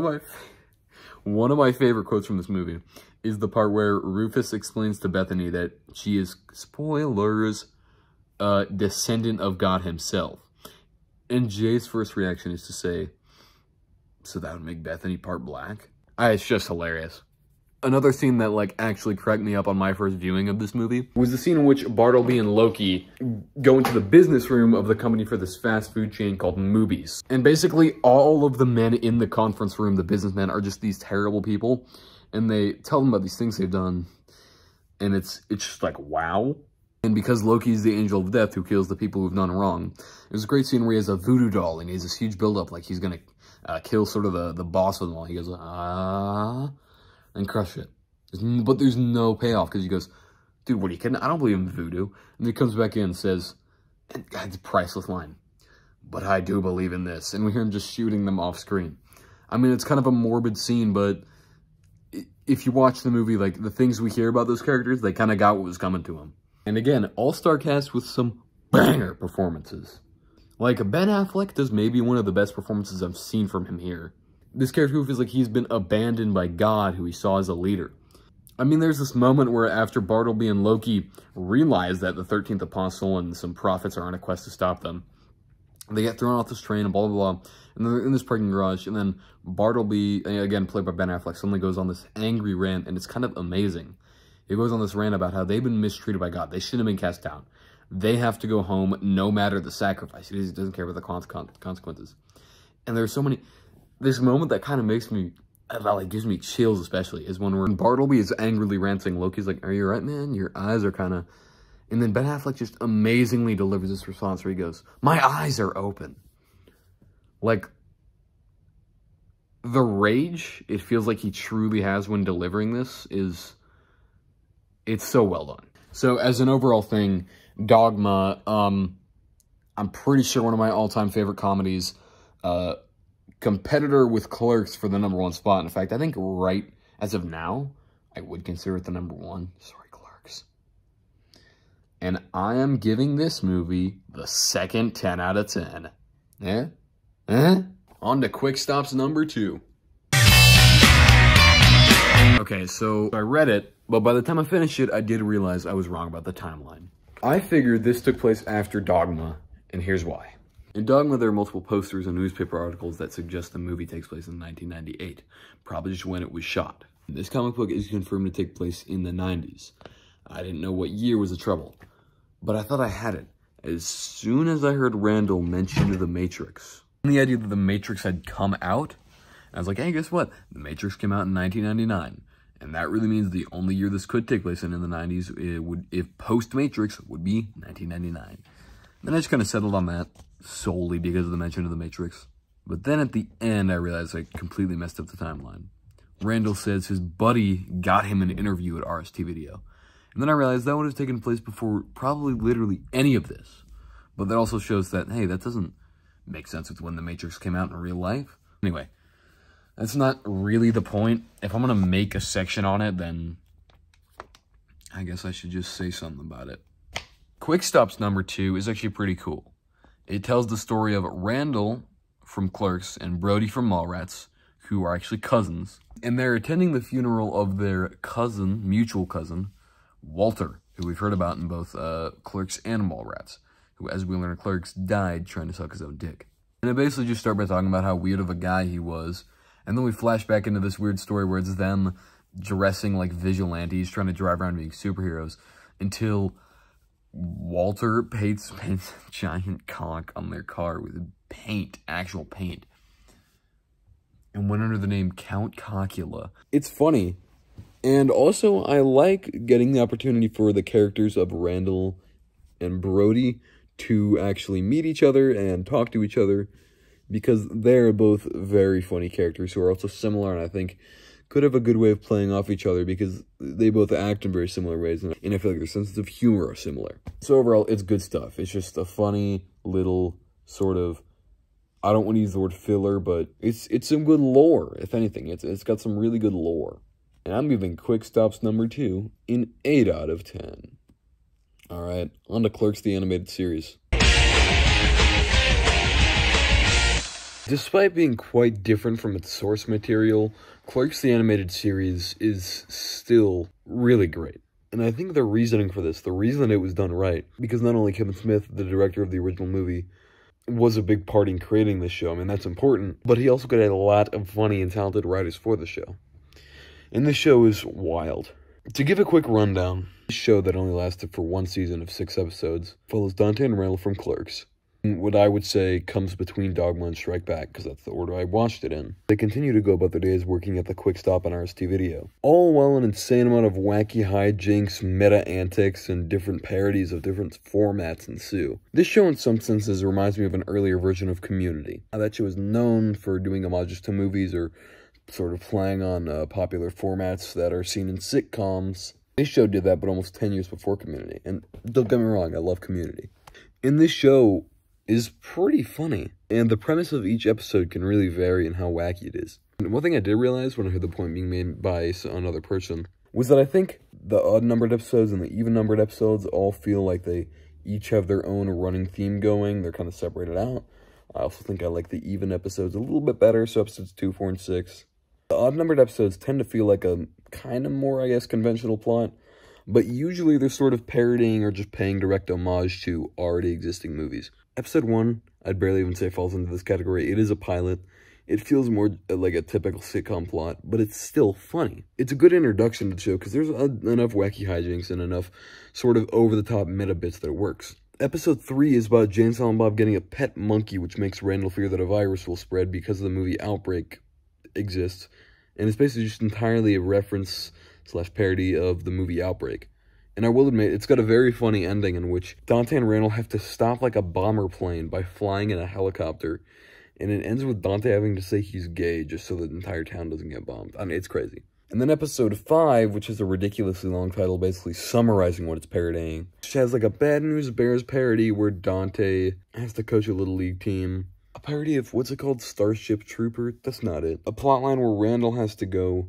of my favorite quotes from this movie is the part where Rufus explains to Bethany that she is, spoilers, a descendant of God himself. And Jay's first reaction is to say, so that would make Bethany part black? It's just hilarious. Another scene that, like, actually cracked me up on my first viewing of this movie was the scene in which Bartleby and Loki go into the business room of the company for this fast food chain called Moobies. And basically all of the men in the conference room, the businessmen, are just these terrible people. And they tell them about these things they've done. And it's just like, wow. And because Loki's the angel of death who kills the people who've done wrong, there's a great scene where he has a voodoo doll and he has this huge buildup like he's going to kill sort of the boss of them all. He goes, ah, and crush it. But there's no payoff because he goes, dude, what are you kidding? I don't believe in voodoo. And then he comes back in and says, and it's a priceless line, but I do believe in this. And we hear him just shooting them off screen. I mean, it's kind of a morbid scene, but if you watch the movie, like, the things we hear about those characters, they kind of got what was coming to them. And again, all-star cast with some banger performances. Like, Ben Affleck does maybe one of the best performances I've seen from him here. This character who feels like he's been abandoned by God, who he saw as a leader. I mean, there's this moment where after Bartleby and Loki realize that the 13th Apostle and some prophets are on a quest to stop them, they get thrown off this train and blah, blah, blah. And they're in this parking garage, and then Bartleby, again, played by Ben Affleck, suddenly goes on this angry rant, and it's kind of amazing. He goes on this rant about how they've been mistreated by God. They shouldn't have been cast down. They have to go home no matter the sacrifice. He doesn't care about the consequences. And there's so many... This moment that kind of makes me... Like, gives me chills, especially, is when Bartleby is angrily ranting. Loki's like, are you right, man? Your eyes are kind of... And then Ben Affleck just amazingly delivers this response where he goes, my eyes are open. Like, the rage it feels like he truly has when delivering this is... It's so well done. So, as an overall thing, Dogma, I'm pretty sure one of my all-time favorite comedies, competitor with Clerks for the #1 spot. In fact, I think right as of now, I would consider it the #1. Sorry, Clerks. And I am giving this movie the second 10 out of 10. Yeah? On to Quickstops #2. Okay, so I read it, but by the time I finished it, I did realize I was wrong about the timeline. I figured this took place after Dogma, and here's why. In Dogma, there are multiple posters and newspaper articles that suggest the movie takes place in 1998, probably just when it was shot. This comic book is confirmed to take place in the 90s. I didn't know what year was the trouble, but I thought I had it as soon as I heard Randall mention The Matrix. And the idea that The Matrix had come out, I was like, hey, guess what? The Matrix came out in 1999. And that really means the only year this could take place in the 90s, if post-Matrix, would be 1999. Then I just kind of settled on that solely because of the mention of The Matrix. But then at the end, I realized I completely messed up the timeline. Randall says his buddy got him an interview at RST Video. And then I realized that would have taken place before probably literally any of this. But that also shows that, hey, that doesn't make sense with when The Matrix came out in real life. Anyway, that's not really the point. If I'm going to make a section on it, then I guess I should just say something about it. Quickstops #2 is actually pretty cool. It tells the story of Randall from Clerks and Brody from Mallrats, who are actually cousins. And they're attending the funeral of their cousin, mutual cousin, Walter, who we've heard about in both Clerks and Mallrats, who, as we learn in Clerks, died trying to suck his own dick. And it basically just starts by talking about how weird of a guy he was. And then we flash back into this weird story where it's them dressing like vigilantes, trying to drive around being superheroes, until Walter paints a giant cock on their car with paint, actual paint, and went under the name Count Cockula. It's funny. And also, I like getting the opportunity for the characters of Randall and Brody to actually meet each other and talk to each other, because they're both very funny characters who are also similar, and I think could have a good way of playing off each other because they both act in very similar ways, and I feel like their senses of humor are similar. So overall, it's good stuff. It's just a funny little sort of, I don't want to use the word filler, but it's some good lore, if anything. It's got some really good lore. And I'm giving Quickstops number 2 an 8 out of 10. Alright, on to Clerks the Animated Series. Despite being quite different from its source material, Clerks the Animated Series is still really great. And I think the reasoning for this, the reason it was done right, because not only Kevin Smith, the director of the original movie, was a big part in creating this show, I mean, that's important, but he also got a lot of funny and talented writers for the show. And this show is wild. To give a quick rundown, this show that only lasted for 1 season of 6 episodes follows Dante and Randall from Clerks, what I would say comes between Dogma and Strike Back, because that's the order I watched it in. They continue to go about their days working at the Quickstop and RST Video, all while an insane amount of wacky hijinks, meta antics, and different parodies of different formats ensue. This show in some senses reminds me of an earlier version of Community. Now, that show is known for doing homages to movies or sort of playing on popular formats that are seen in sitcoms. This show did that, but almost 10 years before Community, and don't get me wrong, I love Community. In this show is pretty funny, and the premise of each episode can really vary in how wacky it is. And one thing I did realize when I heard the point being made by another person was that I think the odd-numbered episodes and the even-numbered episodes all feel like they each have their own running theme going. They're kind of separated out. I also think I like the even episodes a little bit better, so episodes 2, 4, and 6. The odd-numbered episodes tend to feel like a kind of more, I guess, conventional plot, but usually they're sort of parodying or just paying direct homage to already existing movies. Episode 1, I'd barely even say falls into this category. It is a pilot. It feels more like a typical sitcom plot, but it's still funny. It's a good introduction to the show because there's enough wacky hijinks and enough sort of over-the-top meta bits that it works. Episode 3 is about Jay and Silent Bob getting a pet monkey, which makes Randall fear that a virus will spread because the movie Outbreak exists. And it's basically just entirely a reference / parody of the movie Outbreak. And I will admit, it's got a very funny ending in which Dante and Randall have to stop like a bomber plane by flying in a helicopter. And it ends with Dante having to say he's gay just so that the entire town doesn't get bombed. I mean, it's crazy. And then episode 5, which is a ridiculously long title, basically summarizing what it's parodying, which has like a Bad News Bears parody where Dante has to coach a Little League team. A parody of, what's it called, Starship Trooper? That's not it. A plotline where Randall has to go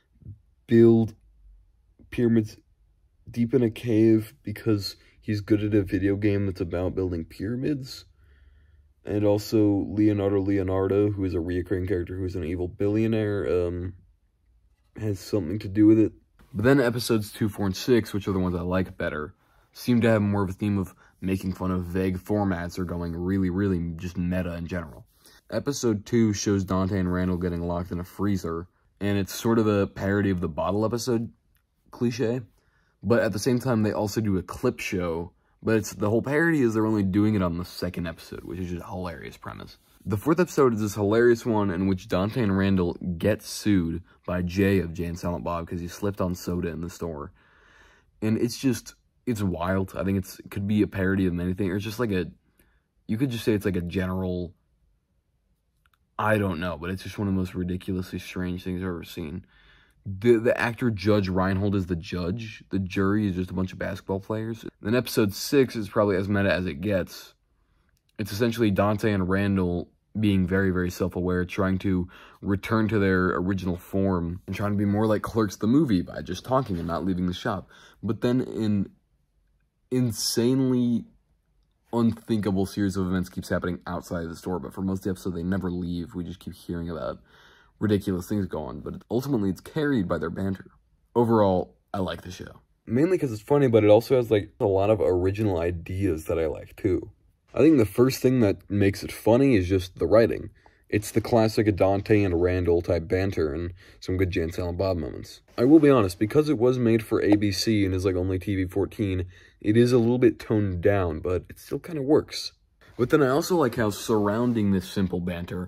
build pyramids deep in a cave because he's good at a video game that's about building pyramids. And also Leonardo, who is a reoccurring character who's an evil billionaire, has something to do with it. But then episodes 2, 4, and 6, which are the ones I like better, seem to have more of a theme of making fun of vague formats or going really, really just meta in general. Episode 2 shows Dante and Randall getting locked in a freezer, and it's sort of a parody of the bottle episode cliche. But at the same time, they also do a clip show. But the whole parody is they're only doing it on the 2nd episode, which is just a hilarious premise. The 4th episode is this hilarious one in which Dante and Randall get sued by Jay of Jay and Silent Bob because he slipped on soda in the store. And it's wild. I think it could be a parody of many things. Or it's just like you could just say it's like a general, I don't know, but it's just one of the most ridiculously strange things I've ever seen. The actor Judge Reinhold is the judge. The jury is just a bunch of basketball players. Then episode 6 is probably as meta as it gets. It's essentially Dante and Randall being very, very self-aware, trying to return to their original form and trying to be more like Clerks the movie by just talking and not leaving the shop. But then an insanely unthinkable series of events keeps happening outside of the store. But for most of the episode, they never leave. We just keep hearing about ridiculous things go on, but ultimately it's carried by their banter. Overall, I like the show. Mainly because it's funny, but it also has like a lot of original ideas that I like too. I think the first thing that makes it funny is just the writing. It's the classic Dante and Randall type banter and some good Jay and Silent Bob moments. I will be honest, because it was made for ABC and is like only TV-14, it is a little bit toned down, but it still kind of works. But then I also like how surrounding this simple banter,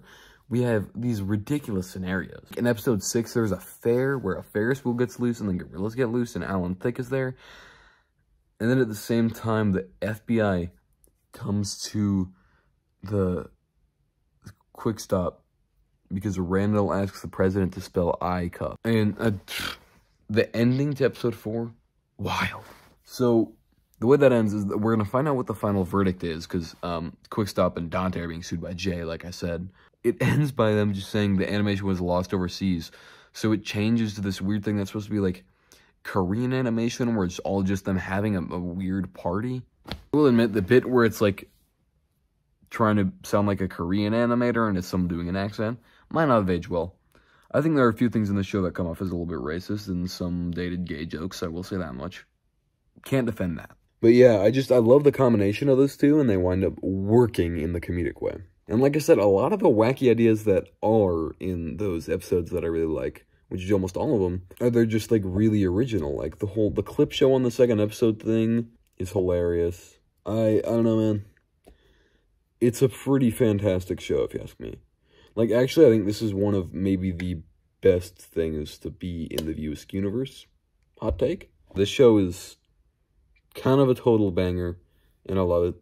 we have these ridiculous scenarios. In episode 6, there's a fair where a Ferris wheel gets loose and then gorillas get loose and Alan Thicke is there. And then at the same time, the FBI comes to the Quickstop because Randall asks the president to spell I cup. And the ending to episode 4, wild. So the way that ends is that we're going to find out what the final verdict is because Quickstop and Dante are being sued by Jay, like I said. It ends by them just saying the animation was lost overseas. So it changes to this weird thing that's supposed to be like Korean animation where it's all just them having a weird party. I will admit the bit where it's like trying to sound like a Korean animator and it's someone doing an accent might not have aged well. I think there are a few things in the show that come off as a little bit racist and some dated gay jokes, I will say that much. Can't defend that. But yeah, I love the combination of those two and they wind up working in the comedic way. And like I said, a lot of the wacky ideas that are in those episodes that I really like, which is almost all of them, they're just like really original. Like the clip show on the second episode thing is hilarious. I don't know, man. It's a pretty fantastic show, if you ask me. Like, actually, I think this is one of maybe the best things to be in the View Askewniverse. Hot take. This show is kind of a total banger, and I love it.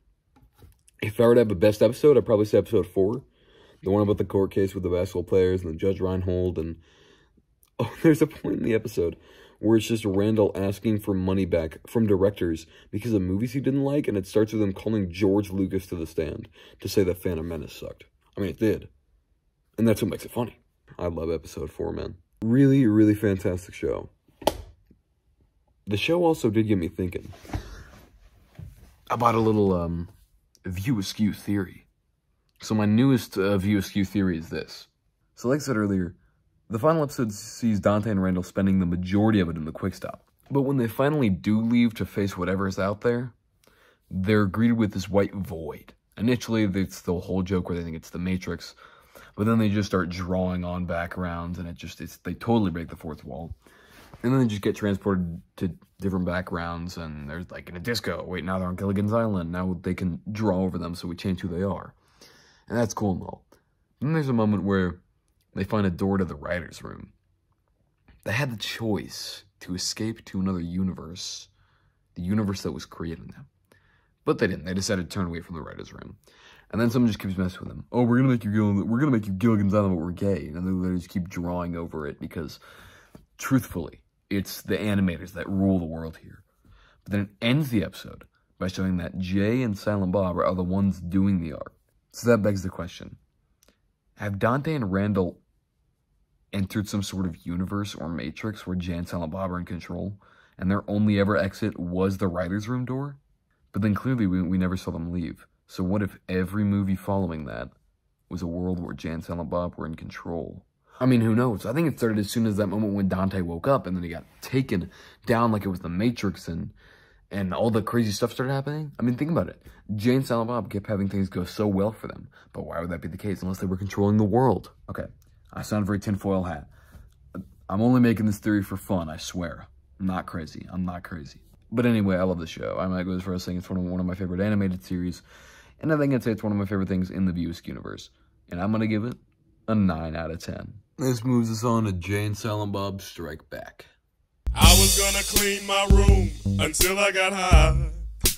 If I were to have a best episode, I'd probably say episode 4. The one about the court case with the basketball players and the Judge Reinhold. And oh, there's a point in the episode where it's just Randall asking for money back from directors because of movies he didn't like, and it starts with him calling George Lucas to the stand to say that Phantom Menace sucked. I mean, it did. And that's what makes it funny. I love episode 4, man. Really, really fantastic show. The show also did get me thinking about a little View Askew theory. So my newest View Askew theory is this. So like I said earlier, the final episode sees Dante and Randall spending the majority of it in the Quickstop. But when they finally do leave to face whatever is out there, they're greeted with this white void. Initially, it's the whole joke where they think it's the Matrix, but then they just start drawing on backgrounds, and they totally break the fourth wall. And then they just get transported to different backgrounds, and they're like in a disco. Wait, now they're on Gilligan's Island. Now they can draw over them, so we change who they are. And that's cool and all. Then there's a moment where they find a door to the writer's room. They had the choice to escape to another universe, the universe that was creating them. But they didn't. They decided to turn away from the writer's room. And then someone just keeps messing with them. Oh, we're gonna make you Gilligan's Island, but we're gay. And they just keep drawing over it because, truthfully, it's the animators that rule the world here. But then it ends the episode by showing that Jay and Silent Bob are the ones doing the art. So that begs the question. Have Dante and Randall entered some sort of universe or matrix where Jay and Silent Bob are in control, and their only ever exit was the writer's room door? But then clearly we never saw them leave. So what if every movie following that was a world where Jay and Silent Bob were in control? I mean, who knows? I think it started as soon as that moment when Dante woke up and then he got taken down like it was the Matrix and all the crazy stuff started happening. I mean, think about it. Jay and Silent Bob kept having things go so well for them. But why would that be the case unless they were controlling the world? Okay, I sound very tinfoil hat. I'm only making this theory for fun, I swear. I'm not crazy. I'm not crazy. But anyway, I love the show. I might go as far as saying it's one of my favorite animated series. And I think I'd say it's one of my favorite things in the View Askewniverse. And I'm going to give it a 9 out of 10. This moves us on to Jay and Silent Bob Strike Back. I was gonna clean my room until I got high.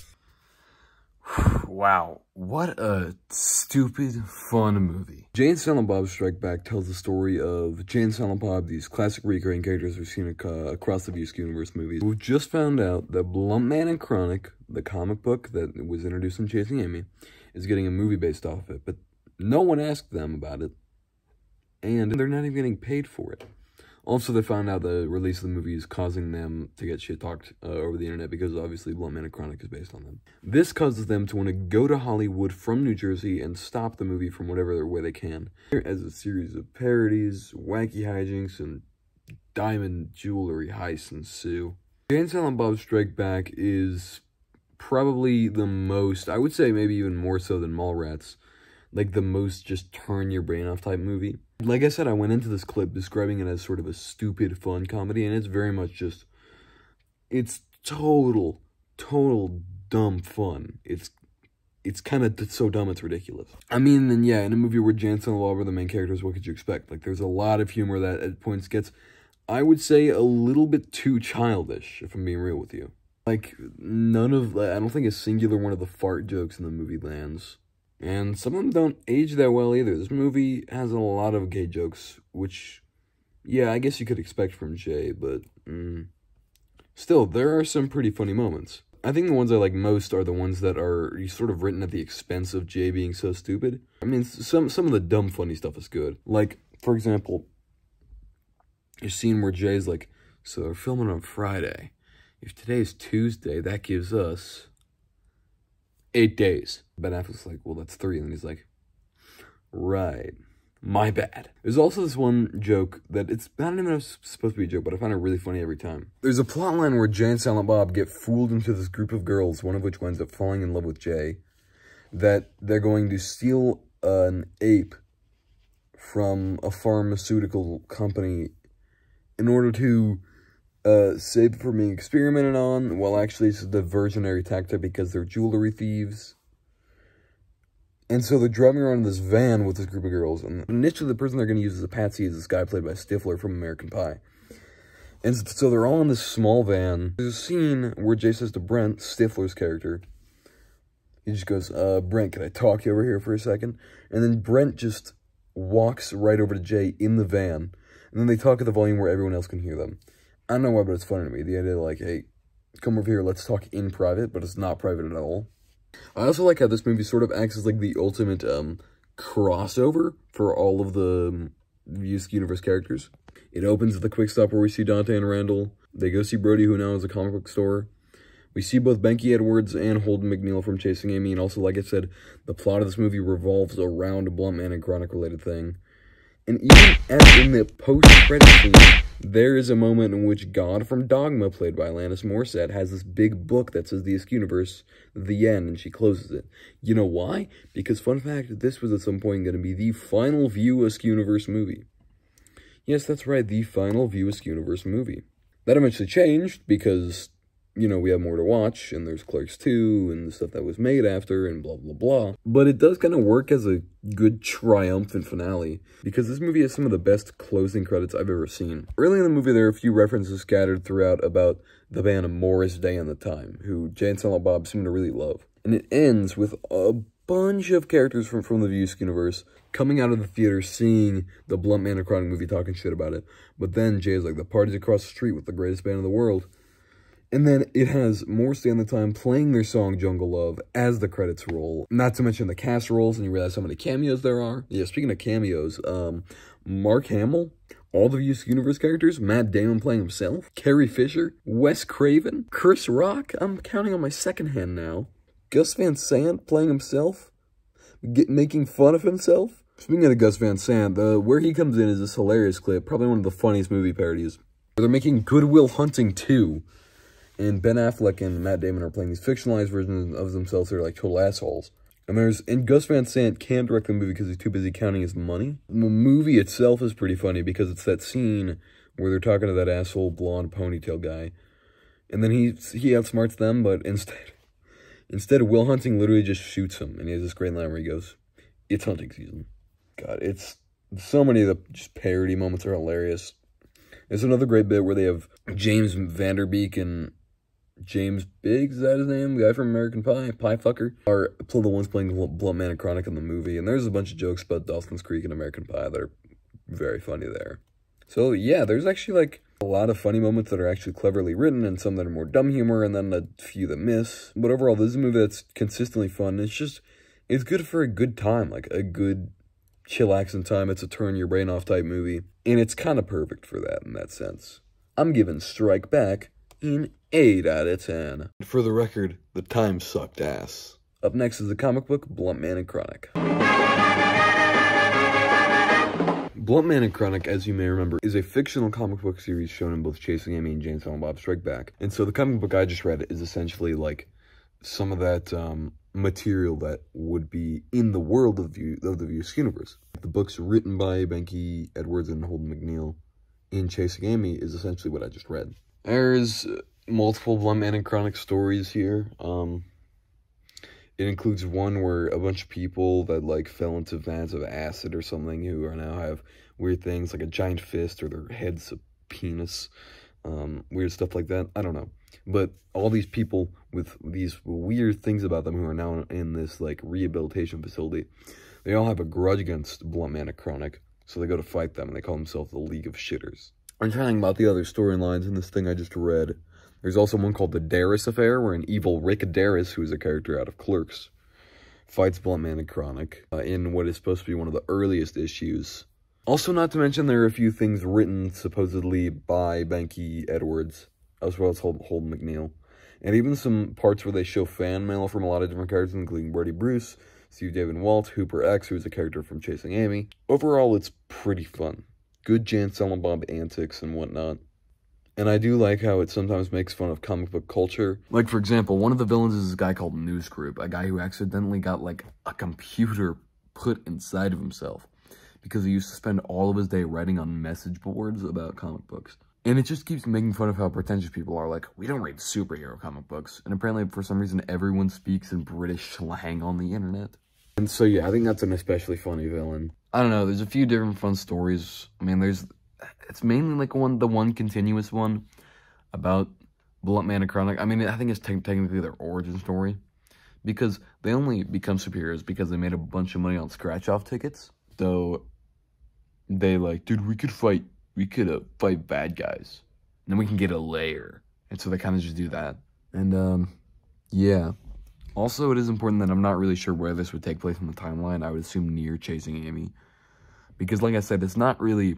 Wow, what a stupid, fun movie. Jay and Silent Bob Strike Back tells the story of Jay and Silent Bob, these classic recurring characters we've seen across the View Askewniverse movies. We've just found out that Bluntman and Chronic, the comic book that was introduced in Chasing Amy, is getting a movie based off of it, but no one asked them about it, and they're not even getting paid for it. Also, they found out the release of the movie is causing them to get shit talked over the internet because obviously Bluntman and Chronic is based on them. This causes them to want to go to Hollywood from New Jersey and stop the movie from whatever way they can. As a series of parodies, wacky hijinks, and diamond jewelry heists ensue. Jay and Silent Bob Strike Back is probably the most, I would say maybe even more so than Mallrats, like the most just turn your brain off type movie. Like I said, I went into this clip describing it as sort of a stupid fun comedy, and it's very much just, it's total dumb fun. It's it's kind of so dumb it's ridiculous. I mean, then yeah, in a movie where Jay and Silent Bob are the main characters, what could you expect? Like, there's a lot of humor that at points gets, I would say, a little bit too childish, if I'm being real with you. Like, I don't think a singular one of the fart jokes in the movie lands. And some of them don't age that well either. This movie has a lot of gay jokes, which, yeah, I guess you could expect from Jay, but still, there are some pretty funny moments. I think the ones I like most are the ones that are sort of written at the expense of Jay being so stupid. I mean, some of the dumb funny stuff is good. Like, for example, a scene where Jay's like, so they're filming on Friday. If today's Tuesday, that gives us 8 days. Ben Affleck's like, well, that's 3. And then he's like, right, my bad. There's also this one joke that I don't even know if it's supposed to be a joke, but I find it really funny every time. There's a plot line where Jay and Silent Bob get fooled into this group of girls, one of which winds up falling in love with Jay, that they're going to steal an ape from a pharmaceutical company in order to save it from being experimented on. Well, actually, it's a diversionary tactic because they're jewelry thieves. And so they're driving around in this van with this group of girls. And initially, the person they're going to use as a patsy is this guy played by Stifler from American Pie. And so they're all in this small van. There's a scene where Jay says to Brent, Stifler's character, he just goes, Brent, can I talk you over here for a second? And then Brent just walks right over to Jay in the van. And then they talk at the volume where everyone else can hear them. I don't know why, but it's funny to me. The idea like, hey, come over here, let's talk in private, but it's not private at all. I also like how this movie sort of acts as like the ultimate crossover for all of the View Askewniverse characters. It opens at the Quickstop where we see Dante and Randall. They go see Brody, who now has a comic book store. We see both Benke Edwards and Holden McNeil from Chasing Amy, and also, like I said, the plot of this movie revolves around a Bluntman and Chronic related thing. And even as in the post-credit scene, there is a moment in which God from Dogma, played by Alanis Morissette, has this big book that says The Askewniverse, the end, and she closes it. You know why? Because, fun fact, this was at some point going to be the final View Askewniverse movie. Yes, that's right, the final View Askewniverse movie. That eventually changed because, you know, we have more to watch, and there's Clerks II, and the stuff that was made after, and blah, blah, blah. But it does kind of work as a good triumphant finale, because this movie has some of the best closing credits I've ever seen. Early in the movie, there are a few references scattered throughout about the band Morris Day and the Time, who Jay and Silent Bob seem to really love. And it ends with a bunch of characters from the View Askewniverse coming out of the theater, seeing the Bluntman and Chronic movie, talking shit about it. But then Jay's like, the party's across the street with the greatest band in the world. And then it has Morris Day and the Time playing their song Jungle Love as the credits roll. Not to mention the cast rolls, and you realize how many cameos there are. Yeah, speaking of cameos, Mark Hamill, all the View Askewniverse characters, Matt Damon playing himself, Carrie Fisher, Wes Craven, Chris Rock, I'm counting on my second hand now, Gus Van Sant playing himself, making fun of himself. Speaking of Gus Van Sant, where he comes in is this hilarious clip, probably one of the funniest movie parodies. They're making Good Will Hunting 2. And Ben Affleck and Matt Damon are playing these fictionalized versions of themselves that are like total assholes. And Gus Van Sant can't direct the movie because he's too busy counting his money. The movie itself is pretty funny because it's that scene where they're talking to that asshole blonde ponytail guy. And then he outsmarts them, but instead Will Hunting literally just shoots him. And he has this great line where he goes, "It's hunting season." God, it's so many of the just parody moments are hilarious. There's another great bit where they have James Vanderbeek and James Biggs, is that his name? The guy from American Pie, Pie Fucker, are the ones playing Bluntman and Chronic in the movie. And there's a bunch of jokes about Dawson's Creek and American Pie that are very funny there. So yeah, there's actually like a lot of funny moments that are actually cleverly written and some that are more dumb humor and then a few that miss. But overall, this is a movie that's consistently fun. It's good for a good time, like a good chillaxing time. It's a turn your brain off type movie. And it's kind of perfect for that in that sense. I'm giving Strike Back an 8 out of 10. For the record, the time sucked ass. Up next is the comic book Bluntman and Chronic. Bluntman and Chronic, as you may remember, is a fictional comic book series shown in both Chasing Amy and Jay and Silent Bob Strike Back. And so the comic book I just read is essentially like some of that material that would be in the world of the View Askewniverse. The books written by Benke Edwards and Holden McNeil in Chasing Amy is essentially what I just read. There's multiple Bluntman and Chronic stories here. It includes one where a bunch of people that, like, fell into vats of acid or something who are now have weird things, like a giant fist or their head's a penis, weird stuff like that. I don't know. But all these people with these weird things about them who are now in this, like, rehabilitation facility, they all have a grudge against Bluntman and Chronic, so they go to fight them, and they call themselves the League of Shitters. I'm trying to think about the other storylines in this thing I just read. There's also one called the Darris Affair, where an evil Rick Darris, who is a character out of Clerks, fights Bluntman and Chronic in what is supposed to be one of the earliest issues. Also, not to mention, there are a few things written supposedly by Banky Edwards, as well as Holden McNeil. And even some parts where they show fan mail from a lot of different characters, including Brody Bruce, Steve David Walt, Hooper X, who is a character from Chasing Amy. Overall, it's pretty fun. Good Jan Silent Bob antics and whatnot. And I do like how it sometimes makes fun of comic book culture. Like, for example, one of the villains is this guy called News Group, a guy who accidentally got, like, a computer put inside of himself because he used to spend all of his day writing on message boards about comic books. And it just keeps making fun of how pretentious people are. Like, we don't read superhero comic books. And apparently, for some reason, everyone speaks in British slang on the internet. And so, yeah, I think that's an especially funny villain. I don't know, there's a few different fun stories. I mean, it's mainly like the one continuous one about Bluntman and Chronic. I mean, I think it's technically their origin story, because they only become superheroes because they made a bunch of money on scratch-off tickets. So they like, dude, we could fight bad guys, and then we can get a layer. And so they kind of just do that. And yeah. Also, it is important that I'm not really sure where this would take place in the timeline. I would assume near Chasing Amy, because like I said, it's not really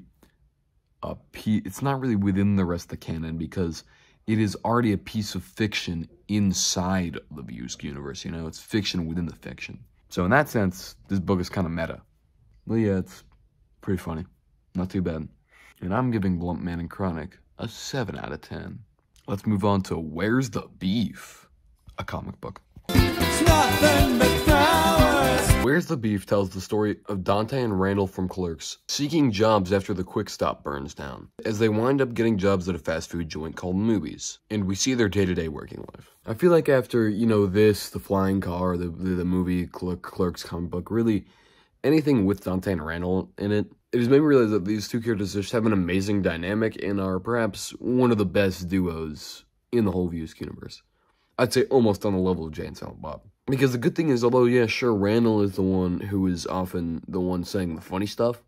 within the rest of the canon, because it is already a piece of fiction inside the View Askewniverse, you know? It's fiction within the fiction. So in that sense, this book is kind of meta. But yeah, it's pretty funny. Not too bad. And I'm giving Bluntman and Chronic a 7 out of 10. Let's move on to Where's the Beef? A comic book. It's nothing but flowers. Where's the Beef tells the story of Dante and Randall from Clerks seeking jobs after the Quickstop burns down, as they wind up getting jobs at a fast food joint called Movies, and we see their day-to-day working life. I feel like after, you know, this, the flying car, the movie, Clerks comic book, really anything with Dante and Randall in it, it has made me realize that these two characters just have an amazing dynamic and are perhaps one of the best duos in the whole View Askewniverse. I'd say almost on the level of Jay and Silent Bob. Because the good thing is, although, yeah, sure, Randall is the one who is often the one saying the funny stuff,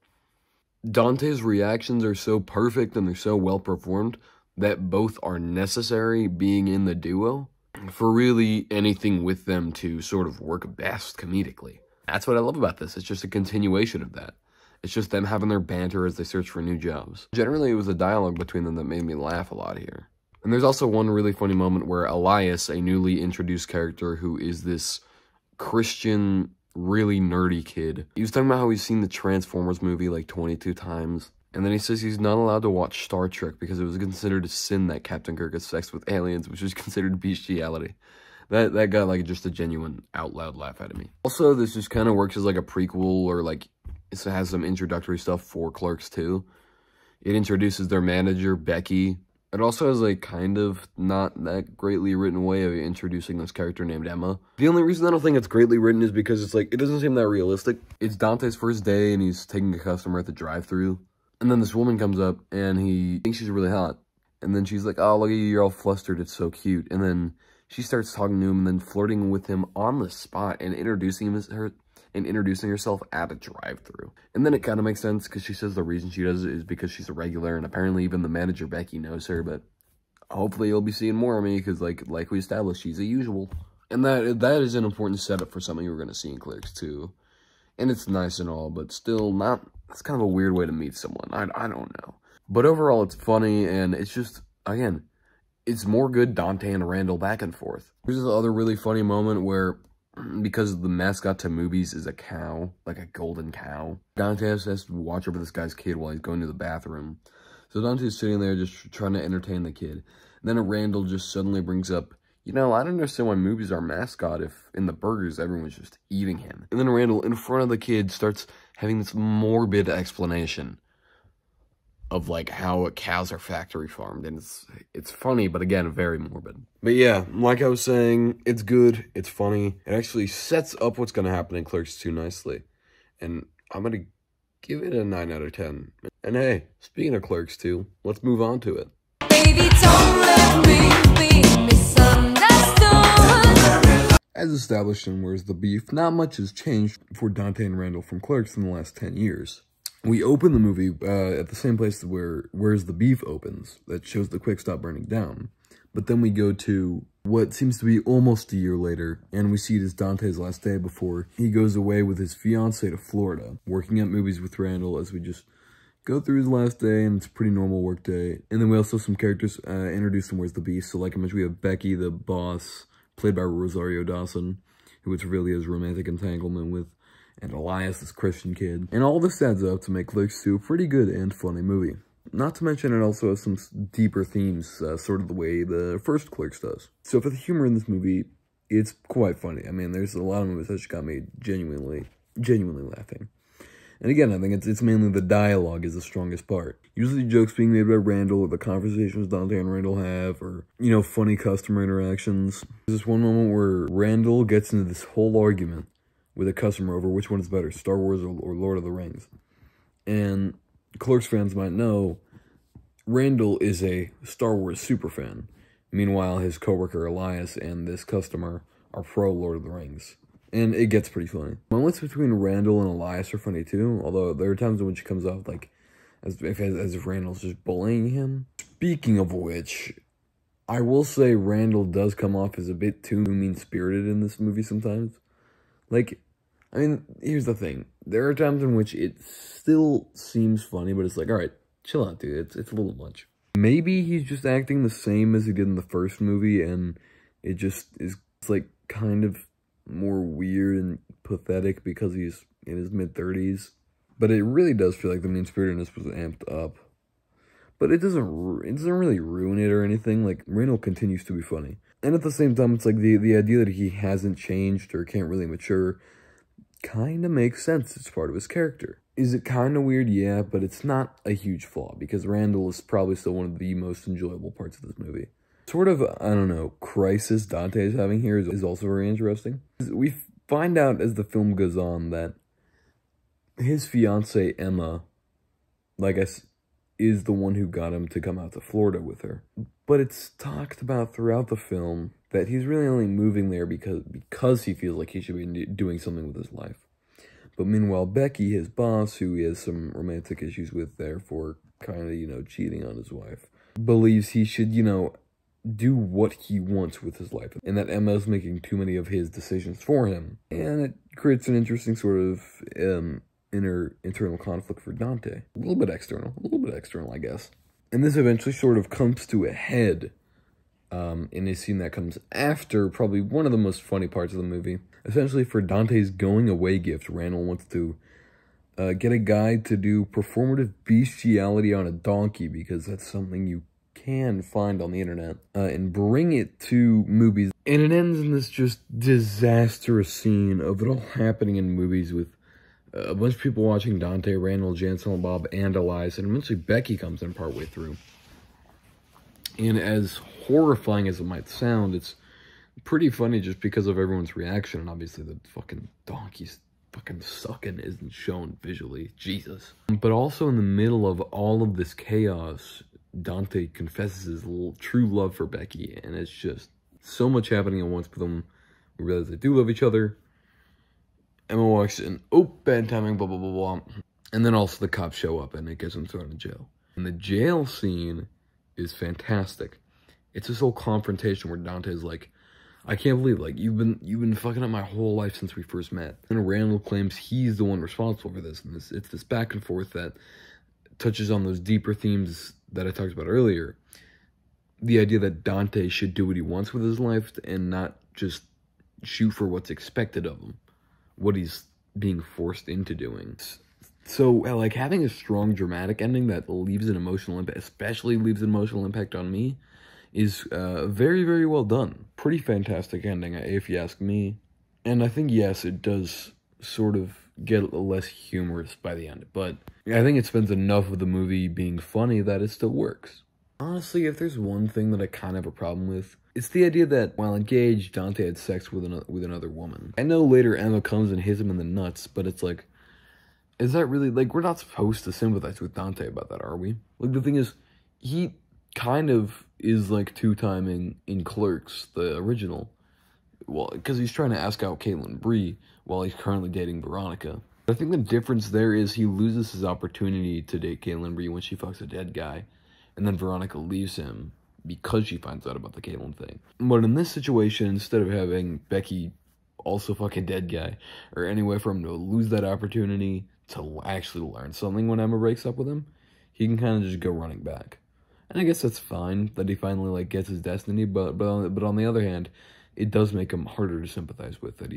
Dante's reactions are so perfect and they're so well performed that both are necessary being in the duo for really anything with them to sort of work best comedically. That's what I love about this. It's just a continuation of that. It's just them having their banter as they search for new jobs. Generally, it was the dialogue between them that made me laugh a lot here. And there's also one really funny moment where Elias, a newly introduced character who is this Christian, really nerdy kid, he was talking about how he's seen the Transformers movie like 22 times. And then he says he's not allowed to watch Star Trek because it was considered a sin that Captain Kirk has sex with aliens, which was considered bestiality. That got like just a genuine out loud laugh out of me. Also, this just kind of works as like a prequel, or like it has some introductory stuff for Clerks II. It introduces their manager, Becky. It also has a kind of not that greatly written way of introducing this character named Emma. The only reason I don't think it's greatly written is because it's like, it doesn't seem that realistic. It's Dante's first day and he's taking a customer at the drive-thru. And then this woman comes up and he thinks she's really hot. And then she's like, oh, look at you, you're all flustered, it's so cute. And then she starts talking to him and then flirting with him on the spot and introducing herself at a drive-thru. And then it kind of makes sense because she says the reason she does it is because she's a regular, and apparently even the manager, Becky, knows her, but hopefully you'll be seeing more of me because like we established, she's a usual. And that is an important setup for something you're going to see in Clerks II. And it's nice and all, but still not, it's kind of a weird way to meet someone. I don't know. But overall, it's funny, and it's just, again, it's more good Dante and Randall back and forth. There's this other really funny moment where, because the mascot to Movies is a cow, like a golden cow, Dante has to watch over this guy's kid while he's going to the bathroom. So Dante's sitting there just trying to entertain the kid. And then Randall just suddenly brings up, you know, I don't understand why Movies are mascot if in the burgers everyone's just eating him. And then Randall, in front of the kid, starts having this morbid explanation of like how cows are factory farmed, and it's funny, but again, very morbid. But yeah, like I was saying, it's good, it's funny, it actually sets up what's going to happen in Clerks 2 nicely, and I'm going to give it a 9 out of 10. And hey, speaking of Clerks 2, let's move on to it. Baby, don't let me be misunderstood. As established in Where's the Beef, not much has changed for Dante and Randall from Clerks in the last 10 years. We open the movie at the same place where Where's the Beef opens, that shows the Quickstop burning down. But then we go to what seems to be almost a year later, and we see it as Dante's last day before he goes away with his fiancée to Florida, working at movies with Randall as we just go through his last day, and it's a pretty normal work day. And then we also have some characters introduced in Where's the Beef. So like I mentioned, we have Becky, the boss, played by Rosario Dawson, who it's really his romantic entanglement with, and Elias, this Christian kid. And all this adds up to make Clerks 2 a pretty good and funny movie. Not to mention it also has some deeper themes, sort of the way the first Clerks does. So for the humor in this movie, it's quite funny. I mean, there's a lot of movies that just got me genuinely laughing. And again, I think it's mainly the dialogue is the strongest part. Usually jokes being made by Randall, or the conversations Dante and Randall have, or, you know, funny customer interactions. There's this one moment where Randall gets into this whole argument with a customer over which one is better, Star Wars or Lord of the Rings. And Clerks fans might know, Randall is a Star Wars superfan. Meanwhile, his coworker Elias and this customer are pro Lord of the Rings. And it gets pretty funny. Moments between Randall and Elias are funny too, although there are times in which it comes off like as if Randall's just bullying him. Speaking of which, I will say Randall does come off as a bit too mean-spirited in this movie sometimes. Like, I mean, here's the thing. There are times in which it still seems funny, but it's like, alright, chill out, dude. It's a little much. Maybe he's just acting the same as he did in the first movie, and it just is like kind of more weird and pathetic because he's in his mid-30s. But it really does feel like the mean-spiritedness was amped up. But it doesn't really ruin it or anything. Like, Randall continues to be funny. And at the same time, it's like the idea that he hasn't changed or can't really mature kind of makes sense. It's part of his character. Is it kind of weird? Yeah, but it's not a huge flaw because Randall is probably still one of the most enjoyable parts of this movie. Sort of, I don't know, crisis Dante is having here is also very interesting. We find out as the film goes on that his fiancée, Emma, like I said, is the one who got him to come out to Florida with her. But it's talked about throughout the film that he's really only moving there because he feels like he should be doing something with his life. But meanwhile, Becky, his boss, who he has some romantic issues with, therefore kind of, you know, cheating on his wife, believes he should, you know, do what he wants with his life. And that Emma's making too many of his decisions for him. And it creates an interesting sort of internal conflict for Dante. A little bit external, I guess. And this eventually sort of comes to a head in a scene that comes after probably one of the most funny parts of the movie. Essentially, for Dante's going away gift, Randall wants to get a guy to do performative bestiality on a donkey because that's something you can find on the internet, and bring it to movies. And it ends in this just disastrous scene of it all happening in movies with a bunch of people watching Dante, Randall, Jan, Silent Bob, and Elias, and eventually Becky comes in partway through. And as horrifying as it might sound, it's pretty funny just because of everyone's reaction, and obviously the fucking donkey's fucking sucking isn't shown visually. Jesus. But also in the middle of all of this chaos, Dante confesses his true love for Becky, and it's just so much happening at once with them. We realize they do love each other. Emma walks in, oh, bad timing, blah, blah, blah, blah. And then also the cops show up, and it gets them thrown in jail. And the jail scene is fantastic. It's this whole confrontation where Dante's like, I can't believe, like, you've been fucking up my whole life since we first met. And Randall claims he's the one responsible for this, and it's this back and forth that touches on those deeper themes that I talked about earlier. The idea that Dante should do what he wants with his life and not just shoot for what's expected of him, what he's being forced into doing. So, like, having a strong dramatic ending that leaves an emotional impact, especially leaves an emotional impact on me, is very, very well done. Pretty fantastic ending, if you ask me. And I think, yes, it does sort of get less humorous by the end. But I think it spends enough of the movie being funny that it still works. Honestly, if there's one thing that I kind of have a problem with, it's the idea that while engaged, Dante had sex with another woman. I know later Emma comes and hits him in the nuts, but it's like, is that really, like, we're not supposed to sympathize with Dante about that, are we? Like, the thing is, he kind of is like two-timing in Clerks, the original. Well, because he's trying to ask out Caitlin Bree while he's currently dating Veronica. I think the difference there is he loses his opportunity to date Caitlin Bree when she fucks a dead guy, and then Veronica leaves him because she finds out about the Caitlin thing. But in this situation, instead of having Becky also fuck a dead guy, or any way for him to lose that opportunity to actually learn something when Emma breaks up with him, he can kind of just go running back. And I guess that's fine that he finally like gets his destiny, but on the other hand, it does make him harder to sympathize with. That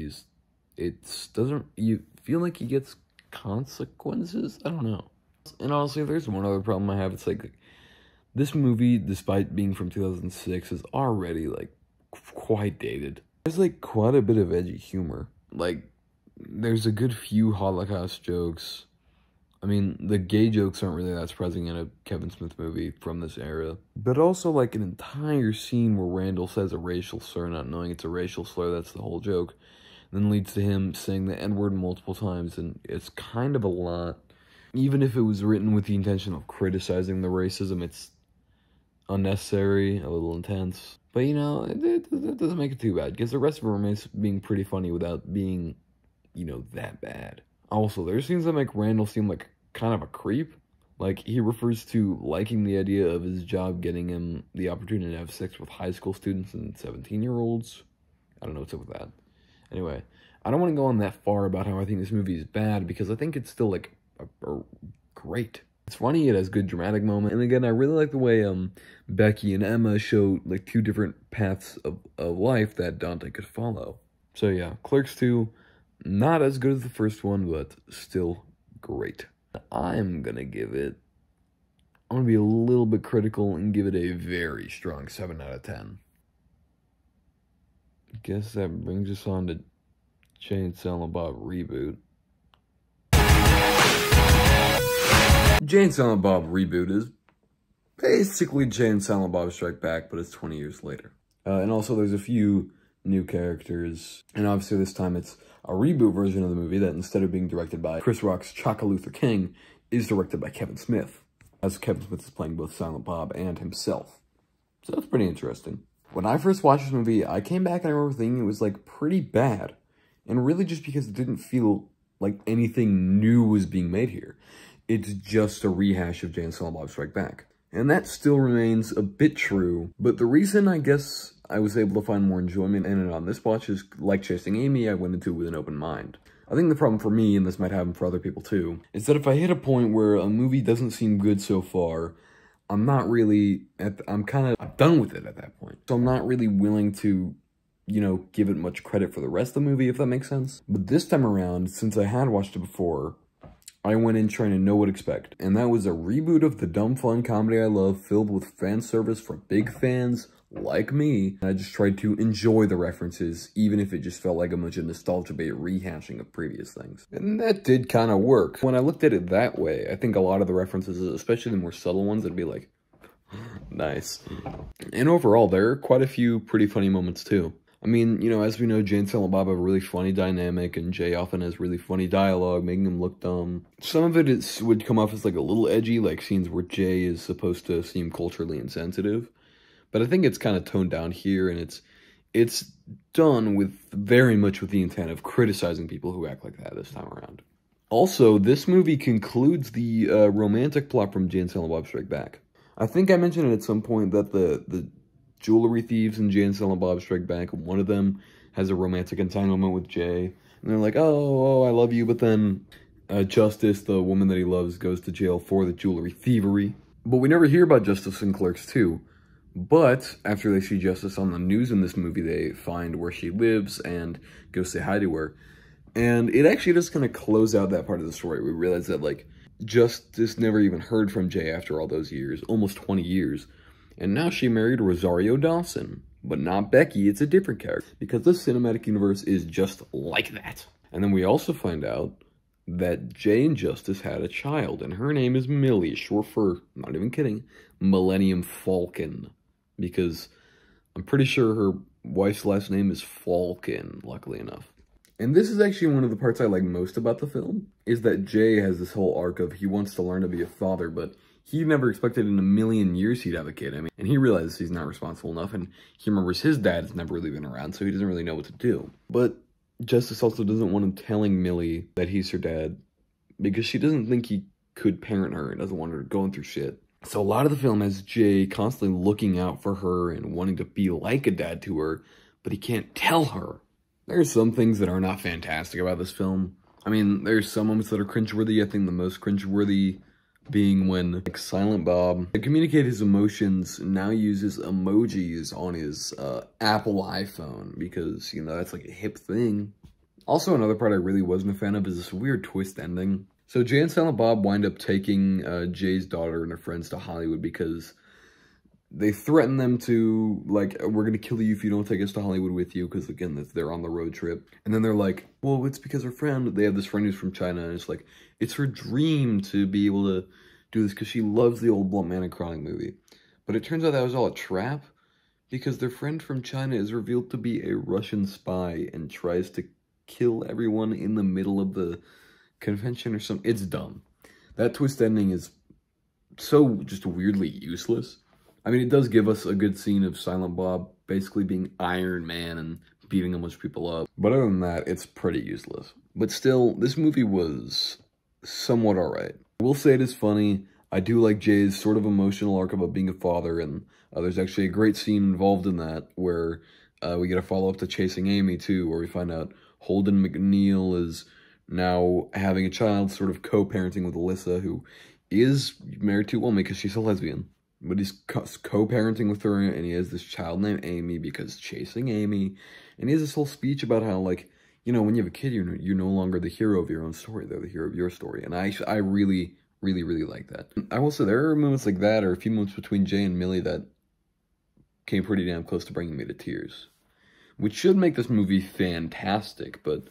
you feel like he gets consequences? I don't know. And honestly, if there's one other problem I have, it's like this movie, despite being from 2006, is already like quite dated. There's like quite a bit of edgy humor. Like, there's a good few Holocaust jokes. I mean, the gay jokes aren't really that surprising in a Kevin Smith movie from this era. But also, like, an entire scene where Randall says a racial slur, not knowing it's a racial slur, that's the whole joke. Then leads to him saying the N-word multiple times, and it's kind of a lot. Even if it was written with the intention of criticizing the racism, it's unnecessary, a little intense. But, you know, it doesn't make it too bad, because the rest of it remains being pretty funny without being, you know, that bad. Also, there's scenes that make Randall seem like kind of a creep. Like, he refers to liking the idea of his job getting him the opportunity to have sex with high school students and 17-year-olds. I don't know what's up with that. Anyway, I don't want to go on that far about how I think this movie is bad, because I think it's still, like, great. It's funny, it has good dramatic moments, and again, I really like the way, Becky and Emma show, like, two different paths of life that Dante could follow. So yeah, Clerks II, not as good as the first one, but still great. I'm gonna be a little bit critical and give it a very strong 7 out of 10. Guess that brings us on to Jay and Silent Bob Reboot. Jay and Silent Bob Reboot is basically Jay and Silent Bob Strike Back, but it's 20 years later. And also there's a few new characters, and obviously this time it's a reboot version of the movie that, instead of being directed by Chris Rock's Chaka Luther King, is directed by Kevin Smith, as Kevin Smith is playing both Silent Bob and himself. So that's pretty interesting. When I first watched this movie, I came back and I remember thinking it was, like, pretty bad. And really just because it didn't feel like anything new was being made here. It's just a rehash of Jay and Silent Bob Strike Back. And that still remains a bit true, but the reason I guess I was able to find more enjoyment in it on this watch is, like Chasing Amy, I went into it with an open mind. I think the problem for me, and this might happen for other people too, is that if I hit a point where a movie doesn't seem good so far, I'm done with it at that point. So I'm not really willing to, you know, give it much credit for the rest of the movie, if that makes sense. But this time around, since I had watched it before, I went in trying to know what to expect. And that was a reboot of the dumb fun comedy I love, filled with fan service from big fans like me. And I just tried to enjoy the references, even if it just felt like a bunch of nostalgia bait rehashing of previous things. And that did kind of work. When I looked at it that way, I think a lot of the references, especially the more subtle ones, would be like, nice. And overall, there are quite a few pretty funny moments too. I mean, you know, as we know, Jay and Silent Bob have a really funny dynamic, and Jay often has really funny dialogue, making him look dumb. Some of it would come off as like a little edgy, like scenes where Jay is supposed to seem culturally insensitive. But I think it's kind of toned down here, and it's done with very much with the intent of criticizing people who act like that this time around. Also, this movie concludes the romantic plot from Jay and Silent Bob Strike Back. I think I mentioned it at some point that the jewelry thieves in Jay and Silent Bob Strike Back, one of them has a romantic entanglement with Jay, and they're like, oh, I love you, but then Justice, the woman that he loves, goes to jail for the jewelry thievery. But we never hear about Justice in Clerks II. But after they see Justice on the news in this movie, they find where she lives and go say hi to her. And it actually just kind of close out that part of the story. We realize that, like, Justice never even heard from Jay after all those years, almost 20 years. And now she married Rosario Dawson. But not Becky, it's a different character. Because this cinematic universe is just like that. And then we also find out that Jay and Justice had a child, and her name is Millie, short for, not even kidding, Millennium Falcon, because I'm pretty sure her wife's last name is Falcon, luckily enough. And this is actually one of the parts I like most about the film, is that Jay has this whole arc of he wants to learn to be a father, but he never expected in a million years he'd have a kid. I mean, and he realizes he's not responsible enough, and he remembers his dad has never really been around, so he doesn't really know what to do. But Justice also doesn't want him telling Millie that he's her dad, because she doesn't think he could parent her and doesn't want her going through shit. So a lot of the film has Jay constantly looking out for her and wanting to be like a dad to her, but he can't tell her. There's some things that are not fantastic about this film. I mean, there's some moments that are cringeworthy. I think the most cringeworthy being when, like, Silent Bob, to communicate his emotions, now uses emojis on his Apple iPhone, because, you know, that's like a hip thing. Also, another part I really wasn't a fan of is this weird twist ending. So Jay and Silent Bob wind up taking Jay's daughter and her friends to Hollywood because they threaten them to, like, we're going to kill you if you don't take us to Hollywood with you, because, again, they're on the road trip. And then they're like, well, it's because her friend, they have this friend who's from China, and it's like, it's her dream to be able to do this because she loves the old Bluntman and Chronic movie. But it turns out that was all a trap, because their friend from China is revealed to be a Russian spy and tries to kill everyone in the middle of the convention or something. It's dumb. That twist ending is so just weirdly useless. I mean, it does give us a good scene of Silent Bob basically being Iron Man and beating a bunch of people up. But other than that, it's pretty useless. But still, this movie was somewhat alright. I will say it is funny. I do like Jay's sort of emotional arc about being a father, and there's actually a great scene involved in that where we get a follow-up to Chasing Amy, too, where we find out Holden McNeil is now having a child, sort of co-parenting with Alyssa, who is married to a woman because she's a lesbian. But he's co-parenting with her, and he has this child named Amy because Chasing Amy. And he has this whole speech about how, like, you know, when you have a kid, you're no longer the hero of your own story. They're the hero of your story. And I really, really, really like that. I will say there are moments like that, or a few moments between Jay and Millie that came pretty damn close to bringing me to tears. Which should make this movie fantastic, but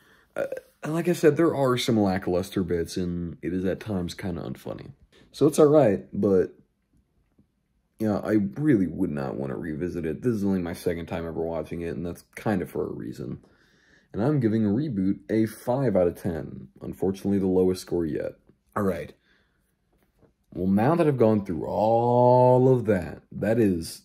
like I said, there are some lackluster bits, and it is at times kind of unfunny. So it's alright, but yeah, I really would not want to revisit it. This is only my second time ever watching it, and that's kind of for a reason. And I'm giving a reboot a 5 out of 10. Unfortunately, the lowest score yet. Alright. Well, now that I've gone through all of that, that is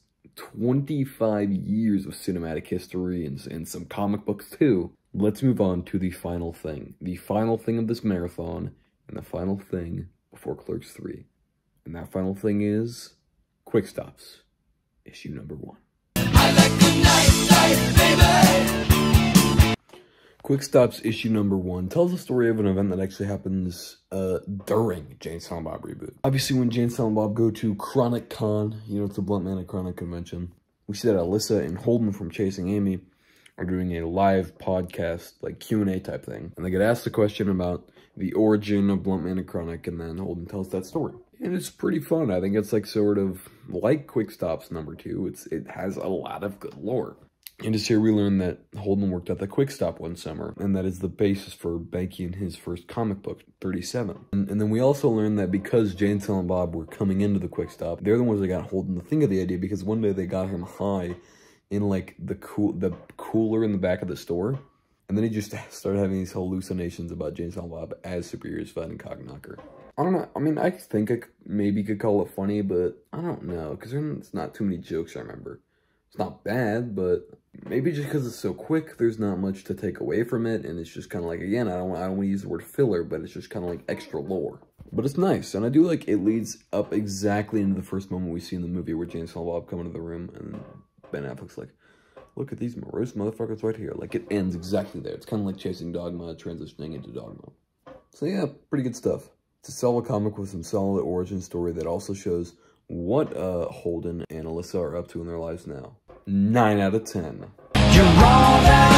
25 years of cinematic history and some comic books too. Let's move on to the final thing. The final thing of this marathon, and the final thing before Clerks 3. And that final thing is Quickstops Issue number 1. I like the night, baby. Quickstops Issue number 1 tells the story of an event that actually happens during Jay and Silent Bob Reboot. Obviously, when Jay and Silent Bob go to Chronic Con, you know, it's the Bluntman and Chronic convention, we see that Alyssa and Holden from Chasing Amy are doing a live podcast, like Q&A type thing. And they get asked a question about the origin of Bluntman and Chronic, and then Holden tells that story. And it's pretty fun. I think it's like sort of like Quickstops number 2. It has a lot of good lore. And just here we learn that Holden worked at the Quickstop one summer, and that is the basis for banking his first comic book, 37. And then we also learn that because Jay and Silent Bob were coming into the Quickstop, they're the ones that got Holden to think of the idea, because one day they got him high in like the cooler in the back of the store, and then he just started having these hallucinations about Jay and Silent Bob as superiors fighting Cogknocker. I don't know. I mean, I think I maybe could call it funny, but I don't know, because there's not too many jokes I remember. It's not bad, but maybe just because it's so quick, there's not much to take away from it, and it's just kind of like, again, I don't want to use the word filler, but it's just kind of like extra lore. But it's nice, and I do like it leads up exactly into the first moment we see in the movie where Jay and Silent Bob come into the room, and Ben Affleck's like, look at these morose motherfuckers right here. Like, it ends exactly there. It's kind of like chasing Dogma, transitioning into Dogma. So yeah, pretty good stuff. It's a solid comic with some solid origin story that also shows what Holden and Alyssa are up to in their lives now. 9 out of 10. You're all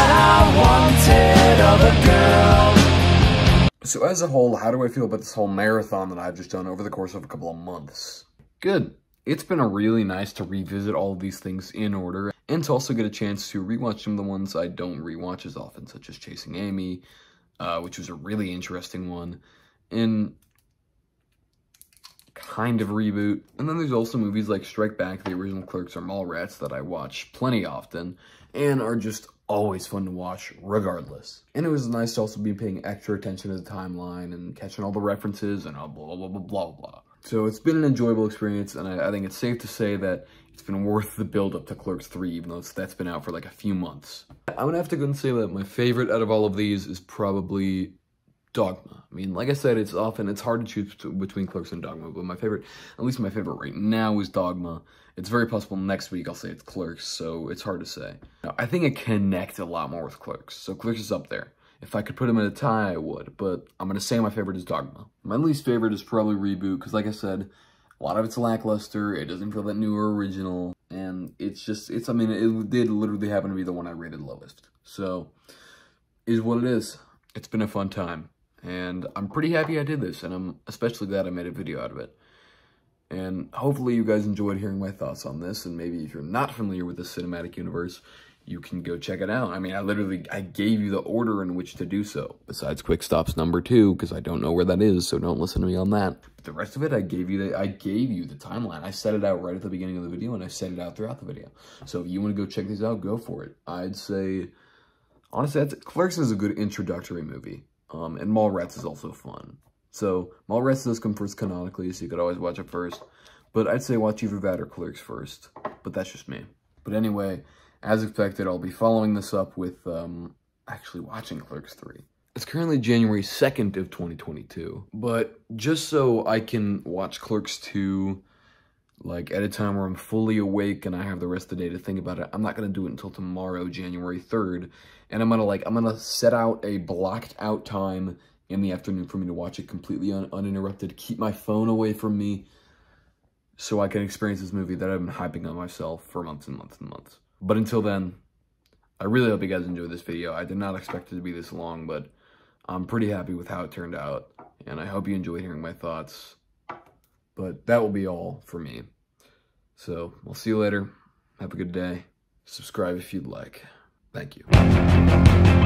that I wanted of a girl. So as a whole, how do I feel about this whole marathon that I've just done over the course of a couple of months? Good. It's been a really nice to revisit all of these things in order, and to also get a chance to rewatch some of the ones I don't rewatch as often, such as Chasing Amy, which was a really interesting one, and kind of reboot. And then there's also movies like Strike Back, the original Clerks, or Mallrats that I watch plenty often, and are just always fun to watch regardless. And it was nice to also be paying extra attention to the timeline and catching all the references and blah, blah, blah, blah, blah, blah. So it's been an enjoyable experience, and I think it's safe to say that it's been worth the build-up to Clerks 3, even though that's been out for like a few months. I'm gonna have to go and say that my favorite out of all of these is probably Dogma. I mean, like I said, it's hard to choose between Clerks and Dogma, but my favorite, at least my favorite right now, is Dogma. It's very possible next week I'll say it's Clerks, so it's hard to say. Now, I think it connects a lot more with Clerks, so Clerks is up there. If I could put them in a tie, I would, but I'm going to say my favorite is Dogma. My least favorite is probably Reboot, because like I said, a lot of it's lackluster, it doesn't feel that new or original, and it did literally happen to be the one I rated lowest. So, is what it is. It's been a fun time, and I'm pretty happy I did this, and I'm especially glad I made a video out of it. And hopefully you guys enjoyed hearing my thoughts on this, and maybe if you're not familiar with the cinematic universe, you can go check it out. I mean, I gave you the order in which to do so, besides Quickstops number 2, because I don't know where that is, so don't listen to me on that. But the rest of it, I gave you the timeline. I set it out right at the beginning of the video, and I set it out throughout the video. So if you want to go check these out, go for it. I'd say, honestly, Clerks is a good introductory movie, and Mallrats is also fun. So, Mallrats does come first canonically, so you could always watch it first. But I'd say watch either that or Clerks first. But that's just me. But anyway, as expected, I'll be following this up with actually watching Clerks 3. It's currently January 2nd of 2022. But just so I can watch Clerks 2, like, at a time where I'm fully awake and I have the rest of the day to think about it, I'm not going to do it until tomorrow, January 3rd. And I'm gonna set out a blocked out time in the afternoon for me to watch it completely uninterrupted, keep my phone away from me, so I can experience this movie that I've been hyping on myself for months and months and months. But until then, I really hope you guys enjoyed this video. I did not expect it to be this long, but I'm pretty happy with how it turned out, and I hope you enjoyed hearing my thoughts. But that will be all for me. So, I'll see you later. Have a good day. Subscribe if you'd like. Thank you.